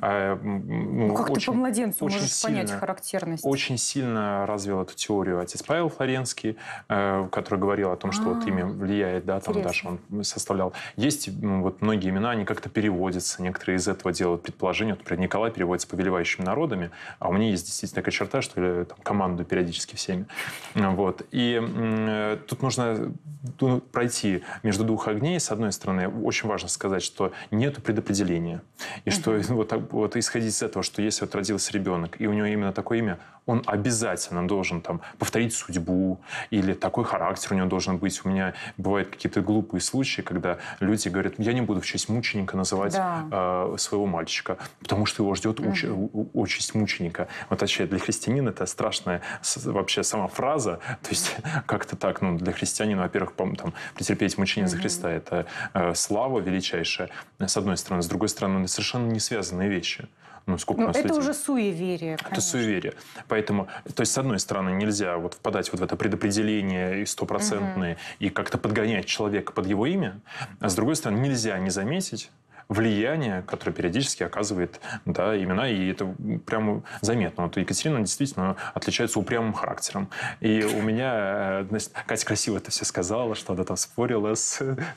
Как ты по младенцу можешь понять характерность? Очень сильно развил эту теорию отец Павел Флоренский, который говорил о том, что вот имя влияет, да, там даже он составлял. Есть вот многие имена, они как-то переводятся, некоторые из этого делают предположение. Вот, например, Николай переводится повелевающими народами, а у меня есть действительно такая черта, что я там командую периодически всеми. Вот. И тут нужно пройти между двух огней. С одной стороны, очень важно сказать, что нет предопределения. И что вот исходить из этого, что если вот родился ребенок, и у него именно такое имя, он обязательно должен там повторить судьбу, или такой характер у него должен быть. У меня бывают какие-то глупые случаи, когда люди говорят, я не буду в честь мученика называть своего мальчика, потому что его ждет участь мученика. Вот вообще для христианина это страшная вообще сама фраза. То есть есть как-то так, ну, для христианина, во-первых, там, претерпеть мучения за Христа – это слава величайшая, с одной стороны. С другой стороны, совершенно не связанные вещи. Ну, сколько это людей... уже суеверие, конечно. Это суеверие. Поэтому, то есть, с одной стороны, нельзя вот впадать вот в это предопределение стопроцентное и как-то подгонять человека под его имя, а с другой стороны, нельзя не заметить влияние, которое периодически оказывает, да, имена, и это прямо заметно. Вот Екатерина действительно отличается упрямым характером. И у меня, значит, Катя красиво это все сказала, что она там спорила с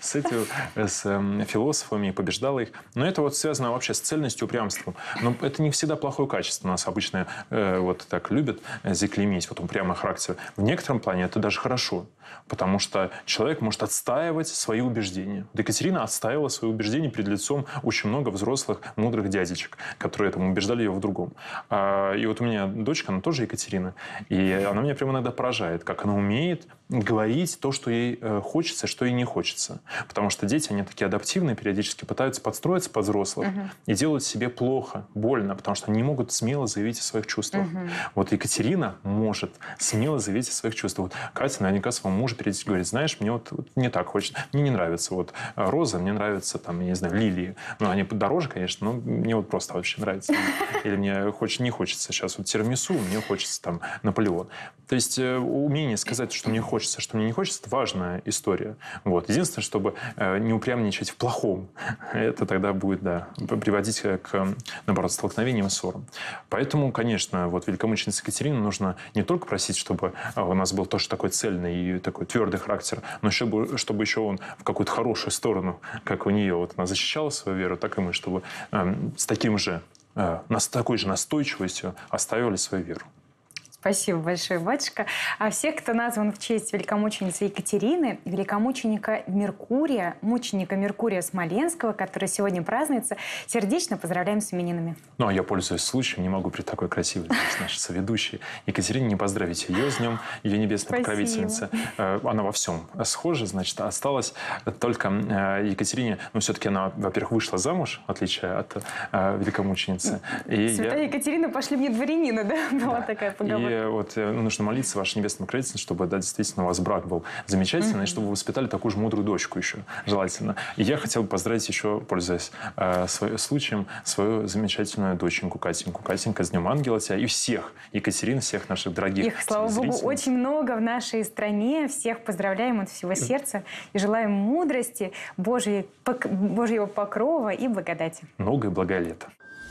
философами и побеждала их. Но это вот связано вообще с цельностью, упрямством. Но это не всегда плохое качество. Нас обычно вот так любят заклеймить, вот упрямый характер. В некотором плане это даже хорошо, потому что человек может отстаивать свои убеждения. Вот Екатерина отстаивала свои убеждения перед лицом очень много взрослых, мудрых дядечек, которые там убеждали ее в другом. И вот у меня дочка, она тоже Екатерина, и она меня прямо иногда поражает, как она умеет говорить то, что ей хочется, что ей не хочется. Потому что дети, они такие адаптивные, периодически пытаются подстроиться под взрослых и делают себе плохо, больно, потому что они не могут смело заявить о своих чувствах. Вот Екатерина может смело заявить о своих чувствах. Вот Катя наверняка своему мужу периодически говорит: знаешь, мне вот не так хочется, мне не нравится вот роза, мне нравится там, я не знаю, лилии. Ну, они дороже, конечно, но мне вот просто вообще нравится. Или мне не хочется сейчас вот тирамису, мне хочется там Наполеон. То есть умение сказать, что мне хочется, что мне не хочется, это важная история. Вот. Единственное, чтобы не упрямничать в плохом, это тогда будет, да, приводить к, наоборот, столкновениям и ссорам. Поэтому, конечно, вот великомученице Екатерине нужно не только просить, чтобы у нас был тоже такой цельный и такой твердый характер, но чтобы еще он в какую-то хорошую сторону, как у нее, вот она защищала свою веру, так и мы, чтобы с такой же настойчивостью оставили свою веру. Спасибо большое, батюшка. А всех, кто назван в честь великомученицы Екатерины, великомученика Меркурия, мученика Меркурия Смоленского, который сегодня празднуется, сердечно поздравляем с именинами. Ну, а я, пользуясь случаем, не могу при такой красивой нашей соведущей Екатерине не поздравить ее с днем, ее небесной покровительницы. Она во всем схожа, значит, осталось только Екатерине, ну, все-таки она, во-первых, вышла замуж, в отличие от великомученицы. Святая Екатерина, пошли мне дворянина, да? Была такая поговорка. Вот нужно молиться вашей небесной покровительнице, чтобы, да, действительно у вас брак был замечательный, и чтобы вы воспитали такую же мудрую дочку еще, желательно. И я хотел бы поздравить еще, пользуясь случаем, свою замечательную доченьку Катеньку. Катенька, с Днем Ангела тебя и всех Екатерин, всех наших дорогих их, слава Богу, очень много в нашей стране. Всех поздравляем от всего сердца и желаем мудрости, Божьего покрова и благодати. Много и благое лето.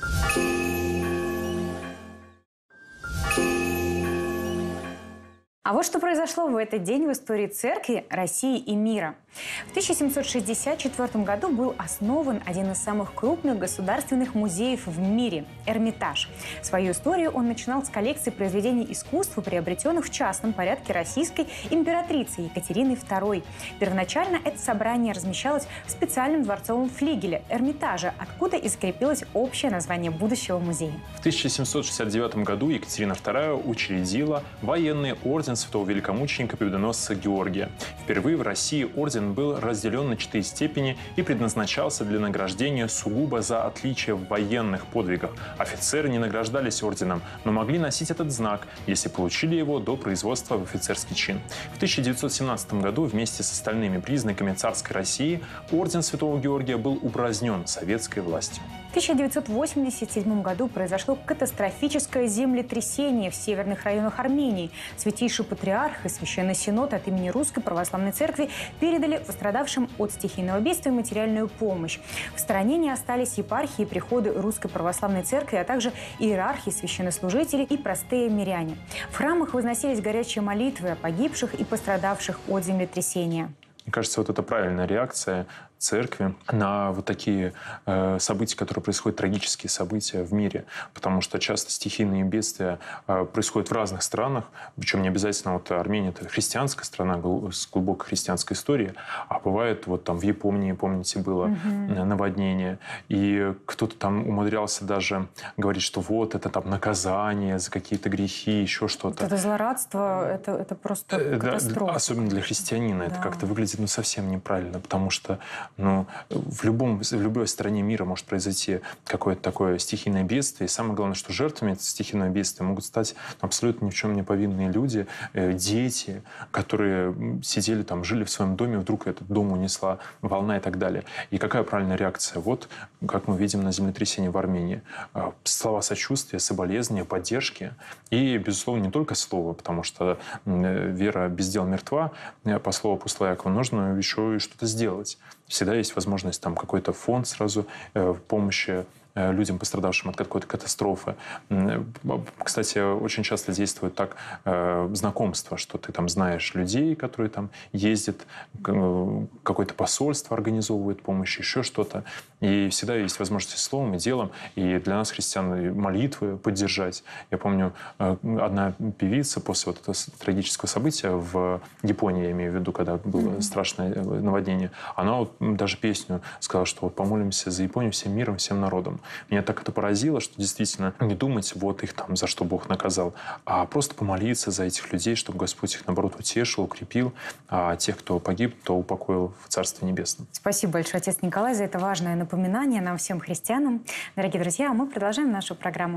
А вот что произошло в этот день в истории церкви, России и мира. В 1764 году был основан один из самых крупных государственных музеев в мире – Эрмитаж. Свою историю он начинал с коллекции произведений искусства, приобретенных в частном порядке российской императрицей Екатериной II. Первоначально это собрание размещалось в специальном дворцовом флигеле – Эрмитажа, откуда и закрепилось общее название будущего музея. В 1769 году Екатерина II учредила военный орден святого великомученика победоносца Георгия. Впервые в России орден был разделен на 4 степени и предназначался для награждения сугубо за отличие в военных подвигах. Офицеры не награждались орденом, но могли носить этот знак, если получили его до производства в офицерский чин. В 1917 году вместе с остальными признаками царской России орден святого Георгия был упразднен советской властью. В 1987 году произошло катастрофическое землетрясение в северных районах Армении. Святейший патриарх и Священный Синод от имени Русской Православной Церкви передали пострадавшим от стихийного бедствия материальную помощь. В стране не остались епархии и приходы Русской Православной Церкви, а также иерархи, священнослужители и простые миряне. В храмах возносились горячие молитвы о погибших и пострадавших от землетрясения. Мне кажется, вот это правильная реакция церкви на вот такие события, которые происходят, трагические события в мире. Потому что часто стихийные бедствия происходят в разных странах, причем не обязательно вот Армения – это христианская страна с глубокой христианской историей, а бывает вот там в Японии, помните, было наводнение, и кто-то там умудрялся даже говорить, что вот это там наказание за какие-то грехи, еще что-то. Это злорадство, это просто катастрофа. Особенно для христианина это как-то выглядит совсем неправильно, потому что но в любой стране мира может произойти какое-то такое стихийное бедствие. И самое главное, что жертвами этого стихийного бедствия могут стать абсолютно ни в чем не повинные люди, дети, которые сидели там, жили в своем доме, вдруг этот дом унесла волна и так далее. И какая правильная реакция? Вот, как мы видим на землетрясении в Армении. Слова сочувствия, соболезнования, поддержки. И, безусловно, не только слово, потому что вера без дел мертва, по слову апостола Якова, нужно еще и что-то сделать. Всегда есть возможность там какой-то фонд сразу помощи людям, пострадавшим от какой-то катастрофы. Кстати, очень часто действует так знакомство, что ты там знаешь людей, которые там ездят, какое-то посольство организовывает помощь, еще что-то. И всегда есть возможность и словом, и делом. И для нас, христиан, молитвы поддержать. Я помню, одна певица после вот этого трагического события в Японии, я имею в виду, когда было страшное наводнение, она вот даже песню сказала, что вот помолимся за Японию всем миром, всем народом. Меня так это поразило, что действительно не думать, вот их там, за что Бог наказал, а просто помолиться за этих людей, чтобы Господь их, наоборот, утешил, укрепил, а тех, кто погиб, то упокоил в Царстве Небесном. Спасибо большое, отец Николай, за это важное напоминание нам, всем христианам. Дорогие друзья, мы продолжаем нашу программу.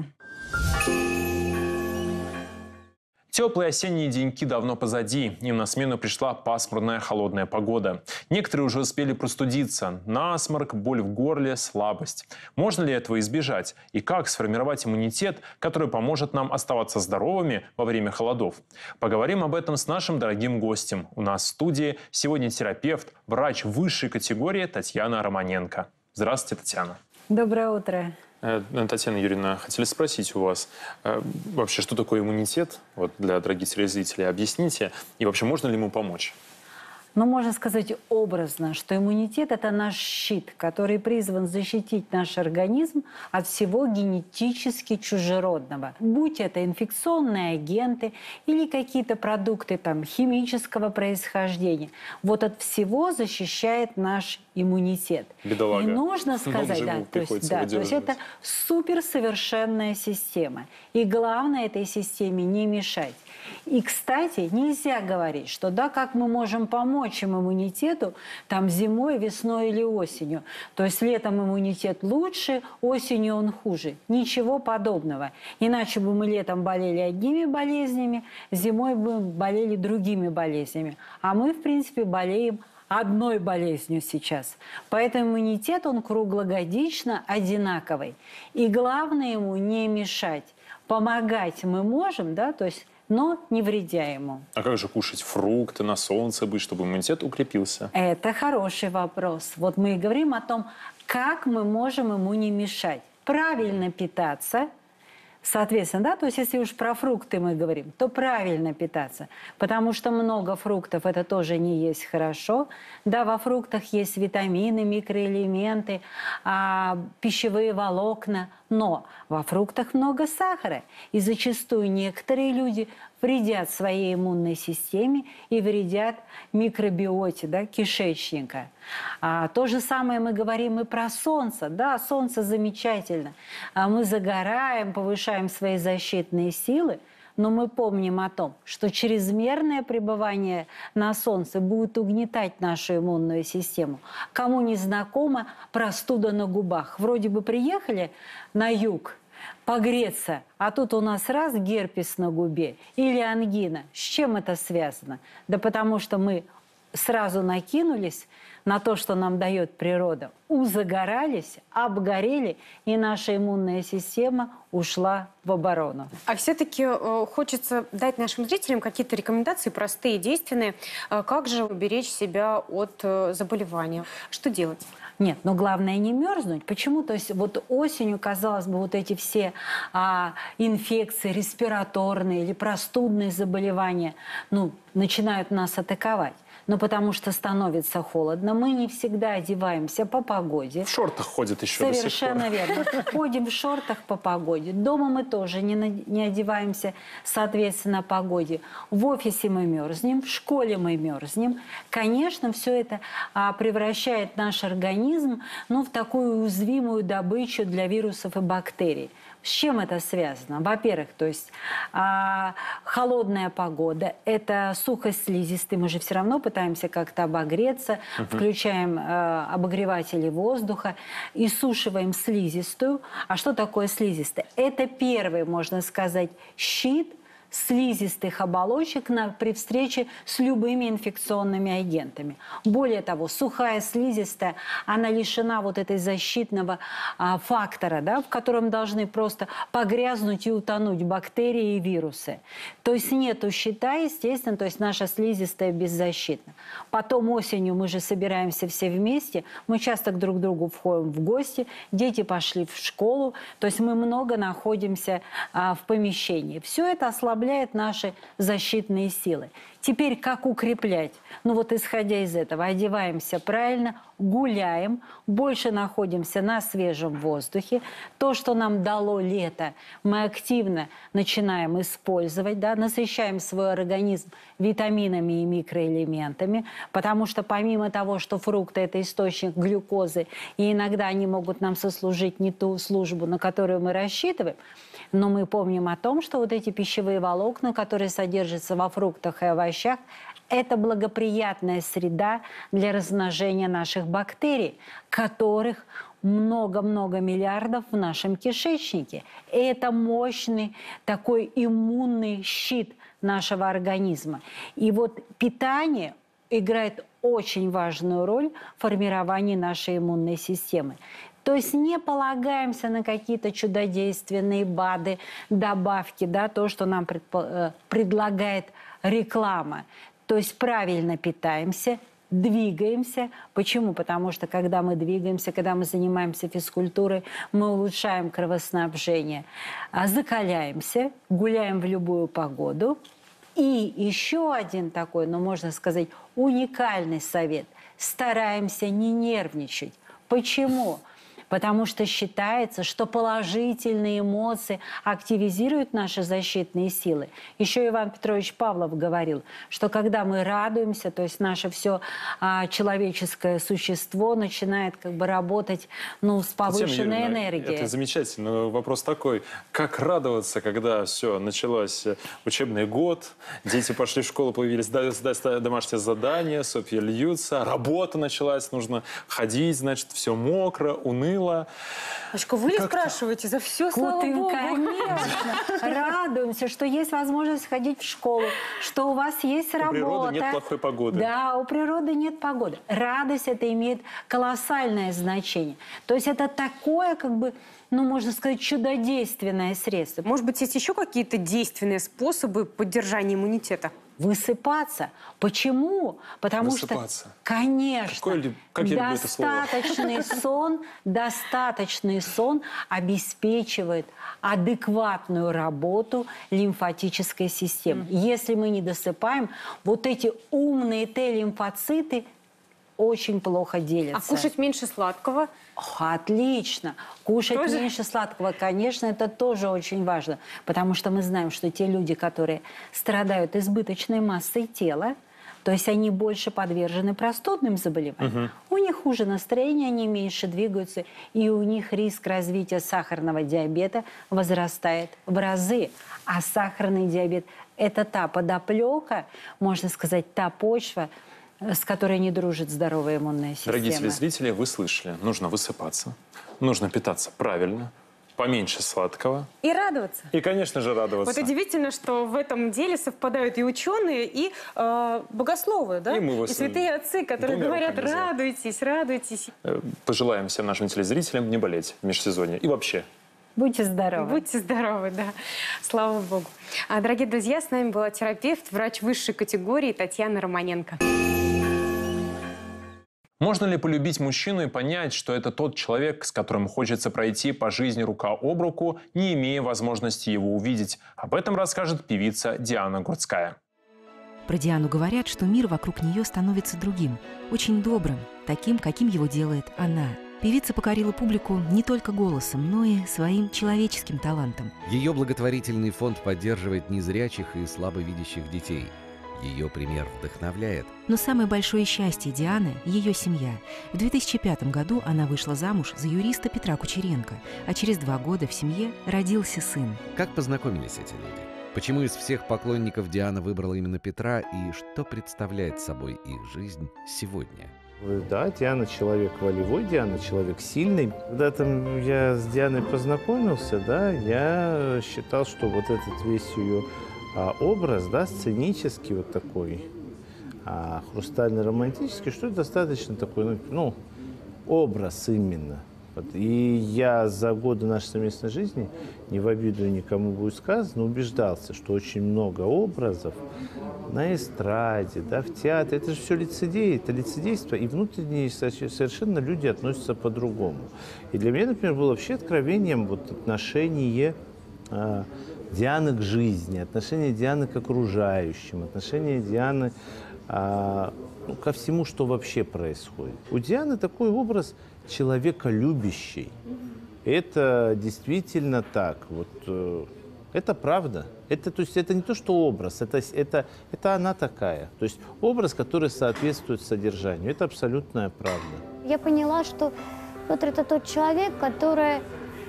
Теплые осенние деньки давно позади. Им на смену пришла пасмурная холодная погода. Некоторые уже успели простудиться. Насморк, боль в горле, слабость. Можно ли этого избежать? И как сформировать иммунитет, который поможет нам оставаться здоровыми во время холодов? Поговорим об этом с нашим дорогим гостем. У нас в студии сегодня терапевт, врач высшей категории Татьяна Романенко. Здравствуйте, Татьяна. Доброе утро. Татьяна Юрьевна, хотели спросить у вас, вообще, что такое иммунитет? Вот для дорогих телезрителей объясните. И вообще, можно ли ему помочь? Но можно сказать образно, что иммунитет – это наш щит, который призван защитить наш организм от всего генетически чужеродного. Будь это инфекционные агенты или какие-то продукты там, химического происхождения. Вот от всего защищает наш иммунитет. Бедолага. И нужно сказать, то есть это суперсовершенная система. И главное этой системе не мешать. И, кстати, нельзя говорить, что да, как мы можем помочь иммунитету там зимой, весной или осенью. То есть летом иммунитет лучше, осенью он хуже. Ничего подобного. Иначе бы мы летом болели одними болезнями, зимой бы болели другими болезнями. А мы, в принципе, болеем одной болезнью сейчас. Поэтому иммунитет, он круглогодично одинаковый. И главное ему не мешать. Помогать мы можем, да, то есть но не вредя ему. А как же кушать фрукты, на солнце быть, чтобы иммунитет укрепился? Это хороший вопрос. Вот мы и говорим о том, как мы можем ему не мешать. Правильно питаться. Соответственно, да, то есть если уж про фрукты мы говорим, то правильно питаться, потому что много фруктов – это тоже не есть хорошо. Да, во фруктах есть витамины, микроэлементы, пищевые волокна, но во фруктах много сахара, и зачастую некоторые люди вредят своей иммунной системе и вредят микробиоте, да, кишечника. То же самое мы говорим и про солнце. Да, солнце замечательно. Мы загораем, повышаем свои защитные силы, но мы помним о том, что чрезмерное пребывание на солнце будет угнетать нашу иммунную систему. Кому не знакома простуда на губах? Вроде бы приехали на юг погреться, а тут у нас раз герпес на губе или ангина. С чем это связано? Да потому что мы сразу накинулись на то, что нам дает природа, загорались, обгорели, и наша иммунная система ушла в оборону. А все-таки хочется дать нашим зрителям какие-то рекомендации, простые, действенные. Как же уберечь себя от заболевания? Что делать? Нет, но главное не мерзнуть. Почему? То есть вот осенью, казалось бы, вот эти все инфекции респираторные или простудные заболевания начинают нас атаковать. Но потому что становится холодно, мы не всегда одеваемся по погоде. В шортах ходят еще до сих пор. Совершенно верно. Ходим в шортах по погоде. Дома мы тоже не одеваемся, соответственно, погоде. В офисе мы мерзнем, в школе мы мерзнем. Конечно, все это превращает наш организм в такую уязвимую добычу для вирусов и бактерий. С чем это связано? Во-первых, то есть холодная погода, это сухость слизистой, мы же все равно пытаемся как-то обогреться, включаем обогреватели воздуха, иссушиваем слизистую. А что такое слизистая? Это первый, можно сказать, щит слизистых оболочек при встрече с любыми инфекционными агентами. Более того, сухая слизистая, она лишена вот этой защитного фактора, да, в котором должны просто погрязнуть и утонуть бактерии и вирусы. То есть нету щита, естественно, то есть наша слизистая беззащитна. Потом осенью мы же собираемся все вместе, мы часто друг к другу входим в гости, дети пошли в школу, то есть мы много находимся в помещении. Все это ослабляет наши защитные силы. Теперь как укреплять? Ну вот исходя из этого, одеваемся правильно, гуляем, больше находимся на свежем воздухе. То, что нам дало лето, мы активно начинаем использовать, да, насыщаем свой организм витаминами и микроэлементами, потому что помимо того, что фрукты – это источник глюкозы, и иногда они могут нам сослужить не ту службу, на которую мы рассчитываем, но мы помним о том, что вот эти пищевые волокна, которые содержатся во фруктах и овощах, это благоприятная среда для размножения наших бактерий, которых много-много миллиардов в нашем кишечнике. И это мощный такой иммунный щит нашего организма. И вот питание играет очень важную роль в формировании нашей иммунной системы. То есть не полагаемся на какие-то чудодейственные БАДы, добавки, да, то, что нам предлагает реклама. То есть правильно питаемся, двигаемся. Почему? Потому что когда мы двигаемся, когда мы занимаемся физкультурой, мы улучшаем кровоснабжение, закаляемся, гуляем в любую погоду. И еще один такой, ну, можно сказать, уникальный совет. Стараемся не нервничать. Почему? Потому что считается, что положительные эмоции активизируют наши защитные силы. Еще Иван Петрович Павлов говорил, что когда мы радуемся, то есть наше все человеческое существо начинает как бы работать, ну, с повышенной энергией. Это замечательно. Вопрос такой, как радоваться, когда все, началось учебный год, дети пошли в школу, появились домашние задания, сопли льются, работа началась, нужно ходить, значит, все мокро, уныло. Ашка, вы ли спрашиваете? За все, слава Богу. Конечно. Радуемся, что есть возможность ходить в школу, что у вас есть работа. У природы нет плохой погоды. Да, у природы нет погоды. Радость это имеет колоссальное значение. То есть это такое, как бы, ну, можно сказать, чудодейственное средство. Может быть, есть еще какие-то действенные способы поддержания иммунитета? Высыпаться. Почему? Потому Высыпаться. что, конечно, как я люблю это слово. Достаточный сон обеспечивает адекватную работу лимфатической системы. Если мы не досыпаем, вот эти умные Т-лимфоциты очень плохо делятся. А кушать меньше сладкого? Отлично. Кушать тоже меньше сладкого, конечно, это тоже очень важно. Потому что мы знаем, что те люди, которые страдают избыточной массой тела, то есть они больше подвержены простудным заболеваниям, у них хуже настроение, они меньше двигаются, и у них риск развития сахарного диабета возрастает в разы. А сахарный диабет – это та подоплека, можно сказать, та почва, с которой не дружит здоровая иммунная система. Дорогие телезрители, вы слышали, нужно высыпаться, нужно питаться правильно, поменьше сладкого. И радоваться. И, конечно же, радоваться. Вот удивительно, что в этом деле совпадают и ученые, и богословы, да? И святые отцы, которые говорят: радуйтесь, радуйтесь. Пожелаем всем нашим телезрителям не болеть в межсезонье и вообще. Будьте здоровы. Будьте здоровы, да. Слава Богу. Дорогие друзья, с нами была терапевт, врач высшей категории Татьяна Романенко. Можно ли полюбить мужчину и понять, что это тот человек, с которым хочется пройти по жизни рука об руку, не имея возможности его увидеть? Об этом расскажет певица Диана Гурцкая. Про Диану говорят, что мир вокруг нее становится другим, очень добрым, таким, каким его делает она. Певица покорила публику не только голосом, но и своим человеческим талантом. Ее благотворительный фонд поддерживает незрячих и слабовидящих детей. Ее пример вдохновляет. Но самое большое счастье Дианы – ее семья. В 2005 году она вышла замуж за юриста Петра Кучеренко, а через 2 года в семье родился сын. Как познакомились эти люди? Почему из всех поклонников Диана выбрала именно Петра и что представляет собой их жизнь сегодня? Да, Диана человек волевой, Диана человек сильный. Когда там я с Дианой познакомился, да, я считал, что вот этот весь ее образ, да, сценический вот такой, хрустально-романтический, что это достаточно такой, ну, образ именно. Вот. И я за годы нашей совместной жизни, не в обиду никому будет сказано, убеждался, что очень много образов на эстраде, да, в театре. Это же все лицедей, это лицедейство, и внутренне совершенно люди относятся по-другому. И для меня, например, было вообще откровением вот отношение Дианы к жизни, отношение Дианы к окружающим, отношение Дианы ко всему, что вообще происходит. У Дианы такой образ человека любящий. Это действительно так. Вот, это правда. То есть это не то, что образ, это она такая. То есть образ, который соответствует содержанию. Это абсолютная правда. Я поняла, что Петр – это тот человек, который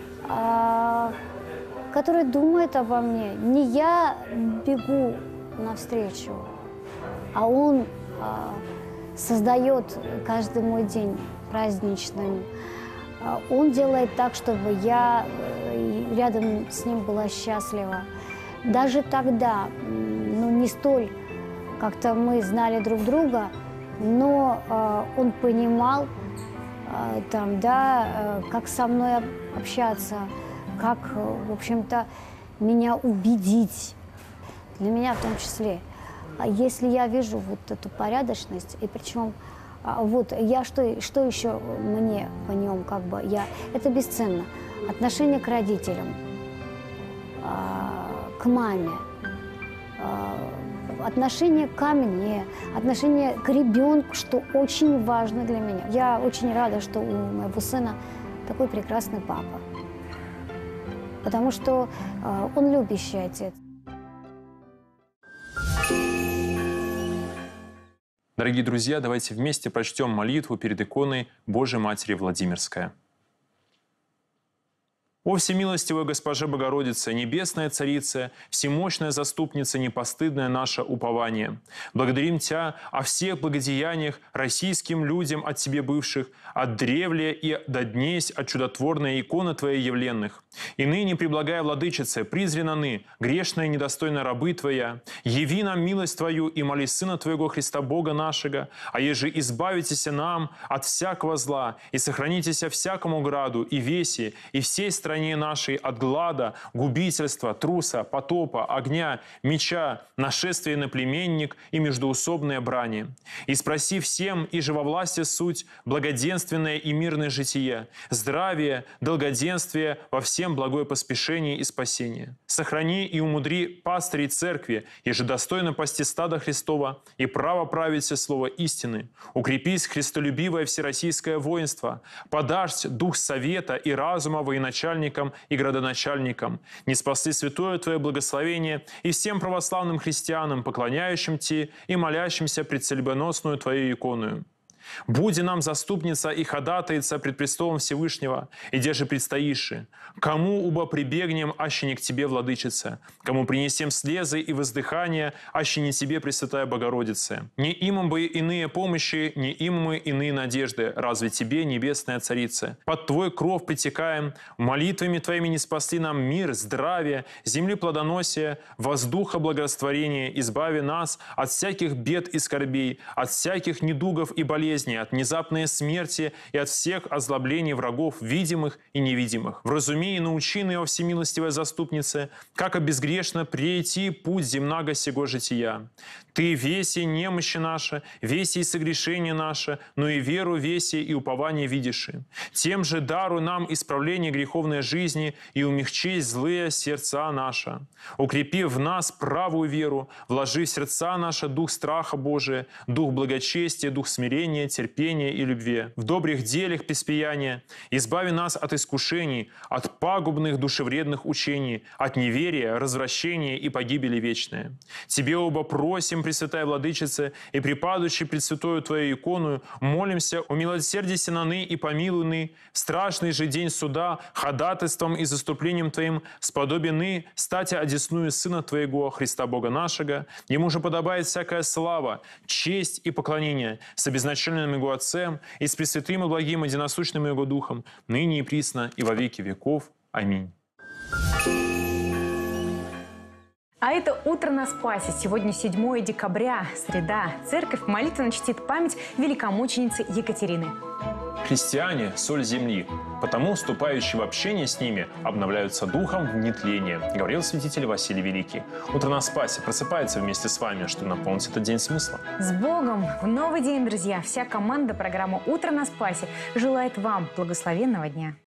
думает обо мне. Не я бегу навстречу, а он создает каждый мой день праздничным. Он делает так, чтобы я рядом с ним была счастлива. Даже тогда, ну, не столь как-то мы знали друг друга, но он понимал, как со мной общаться, как, в общем-то, меня убедить, для меня в том числе. Если я вижу вот эту порядочность, и причем вот я что еще мне по нем это бесценно. Отношение к родителям, к маме, отношение ко мне, отношение к ребенку, что очень важно для меня. Я очень рада, что у моего сына такой прекрасный папа, потому что он любящий отец. Дорогие друзья, давайте вместе прочтем молитву перед иконой Божией Матери Владимирская. «О всемилостивая Госпожа Богородица, Небесная Царица, всемощная Заступница, непостыдное наше упование! Благодарим Тя о всех благодеяниях российским людям от Тебе бывших, от древле и до днесь от чудотворной иконы Твоей явленных. И ныне, преблагая Владычице, призрена ны, грешная и недостойная рабы Твоя, яви нам милость Твою и моли Сына Твоего Христа Бога нашего, а еже избавитесь нам от всякого зла и сохранитесь всякому граду и веси и всей стране нашей от глада, губительства, труса, потопа, огня, меча, нашествия на племенник и междоусобные брани. И спроси всем, и же во власти суть, благоденственное и мирное житие, здравие, долгоденствие, во всем благое поспешение и спасение. Сохрани и умудри пастырей церкви, еже достойно пасти стада Христова и право править все слово истины. Укрепись христолюбивое всероссийское воинство, подашь дух совета и разума военачальникам и градоначальникам, не спасли святое Твое благословение и всем православным христианам, поклоняющим Ти и молящимся пред целебоносную Твою иконую. Буди нам заступница и ходатайца пред престолом Всевышнего, и где же предстоишь? Кому убо прибегнем, аще не к Тебе, Владычица? Кому принесем слезы и воздыхания, аще не Тебе, Пресвятая Богородица? Не имам бы иные помощи, не имам иные надежды, разве Тебе, Небесная Царица? Под Твой кров притекаем, молитвами Твоими не спасли нам мир, здравие, земли плодоносия, воздуха благорастворения, избави нас от всяких бед и скорбей, от всяких недугов и болезней, от внезапной смерти и от всех озлоблений врагов, видимых и невидимых. Вразуми и научи, о всемилостивая Заступница, как безгрешно прейти путь земного сего жития. Ты веси немощи наши, веси и согрешения наши, но и веру веси и упование видишь. Тем же даруй нам исправление греховной жизни и умягчи злые сердца наши. Укрепи в нас правую веру, вложи в сердца наши дух страха Божия, дух благочестия, дух смирения, смирения, терпения и любви, в добрых делах преспияния. Избави нас от искушений, от пагубных душевредных учений, от неверия, развращения и погибели вечной. Тебе оба просим, Пресвятая Владычица, и припадучи пред святою Твою икону, молимся, умилосердися на ны и помилуй ны, в страшный же день суда, ходатайством и заступлением Твоим, сподобены стать одесную Сына Твоего, Христа Бога нашего. Ему же подобает всякая слава, честь и поклонение с обезначальным Его Отцем и с Пресвятым и благим и единосущным Его Духом, ныне и присно и во веки веков. Аминь. А это «Утро на Спасе». Сегодня 7 декабря, среда. Церковь молитвенно чтит память великомученицы Екатерины. Христиане – соль земли, потому вступающие в общение с ними обновляются духом в нетление, говорил святитель Василий Великий. «Утро на Спасе» просыпается вместе с вами, чтобы наполнить этот день смыслом. С Богом! В новый день, друзья! Вся команда программы «Утро на Спасе» желает вам благословенного дня.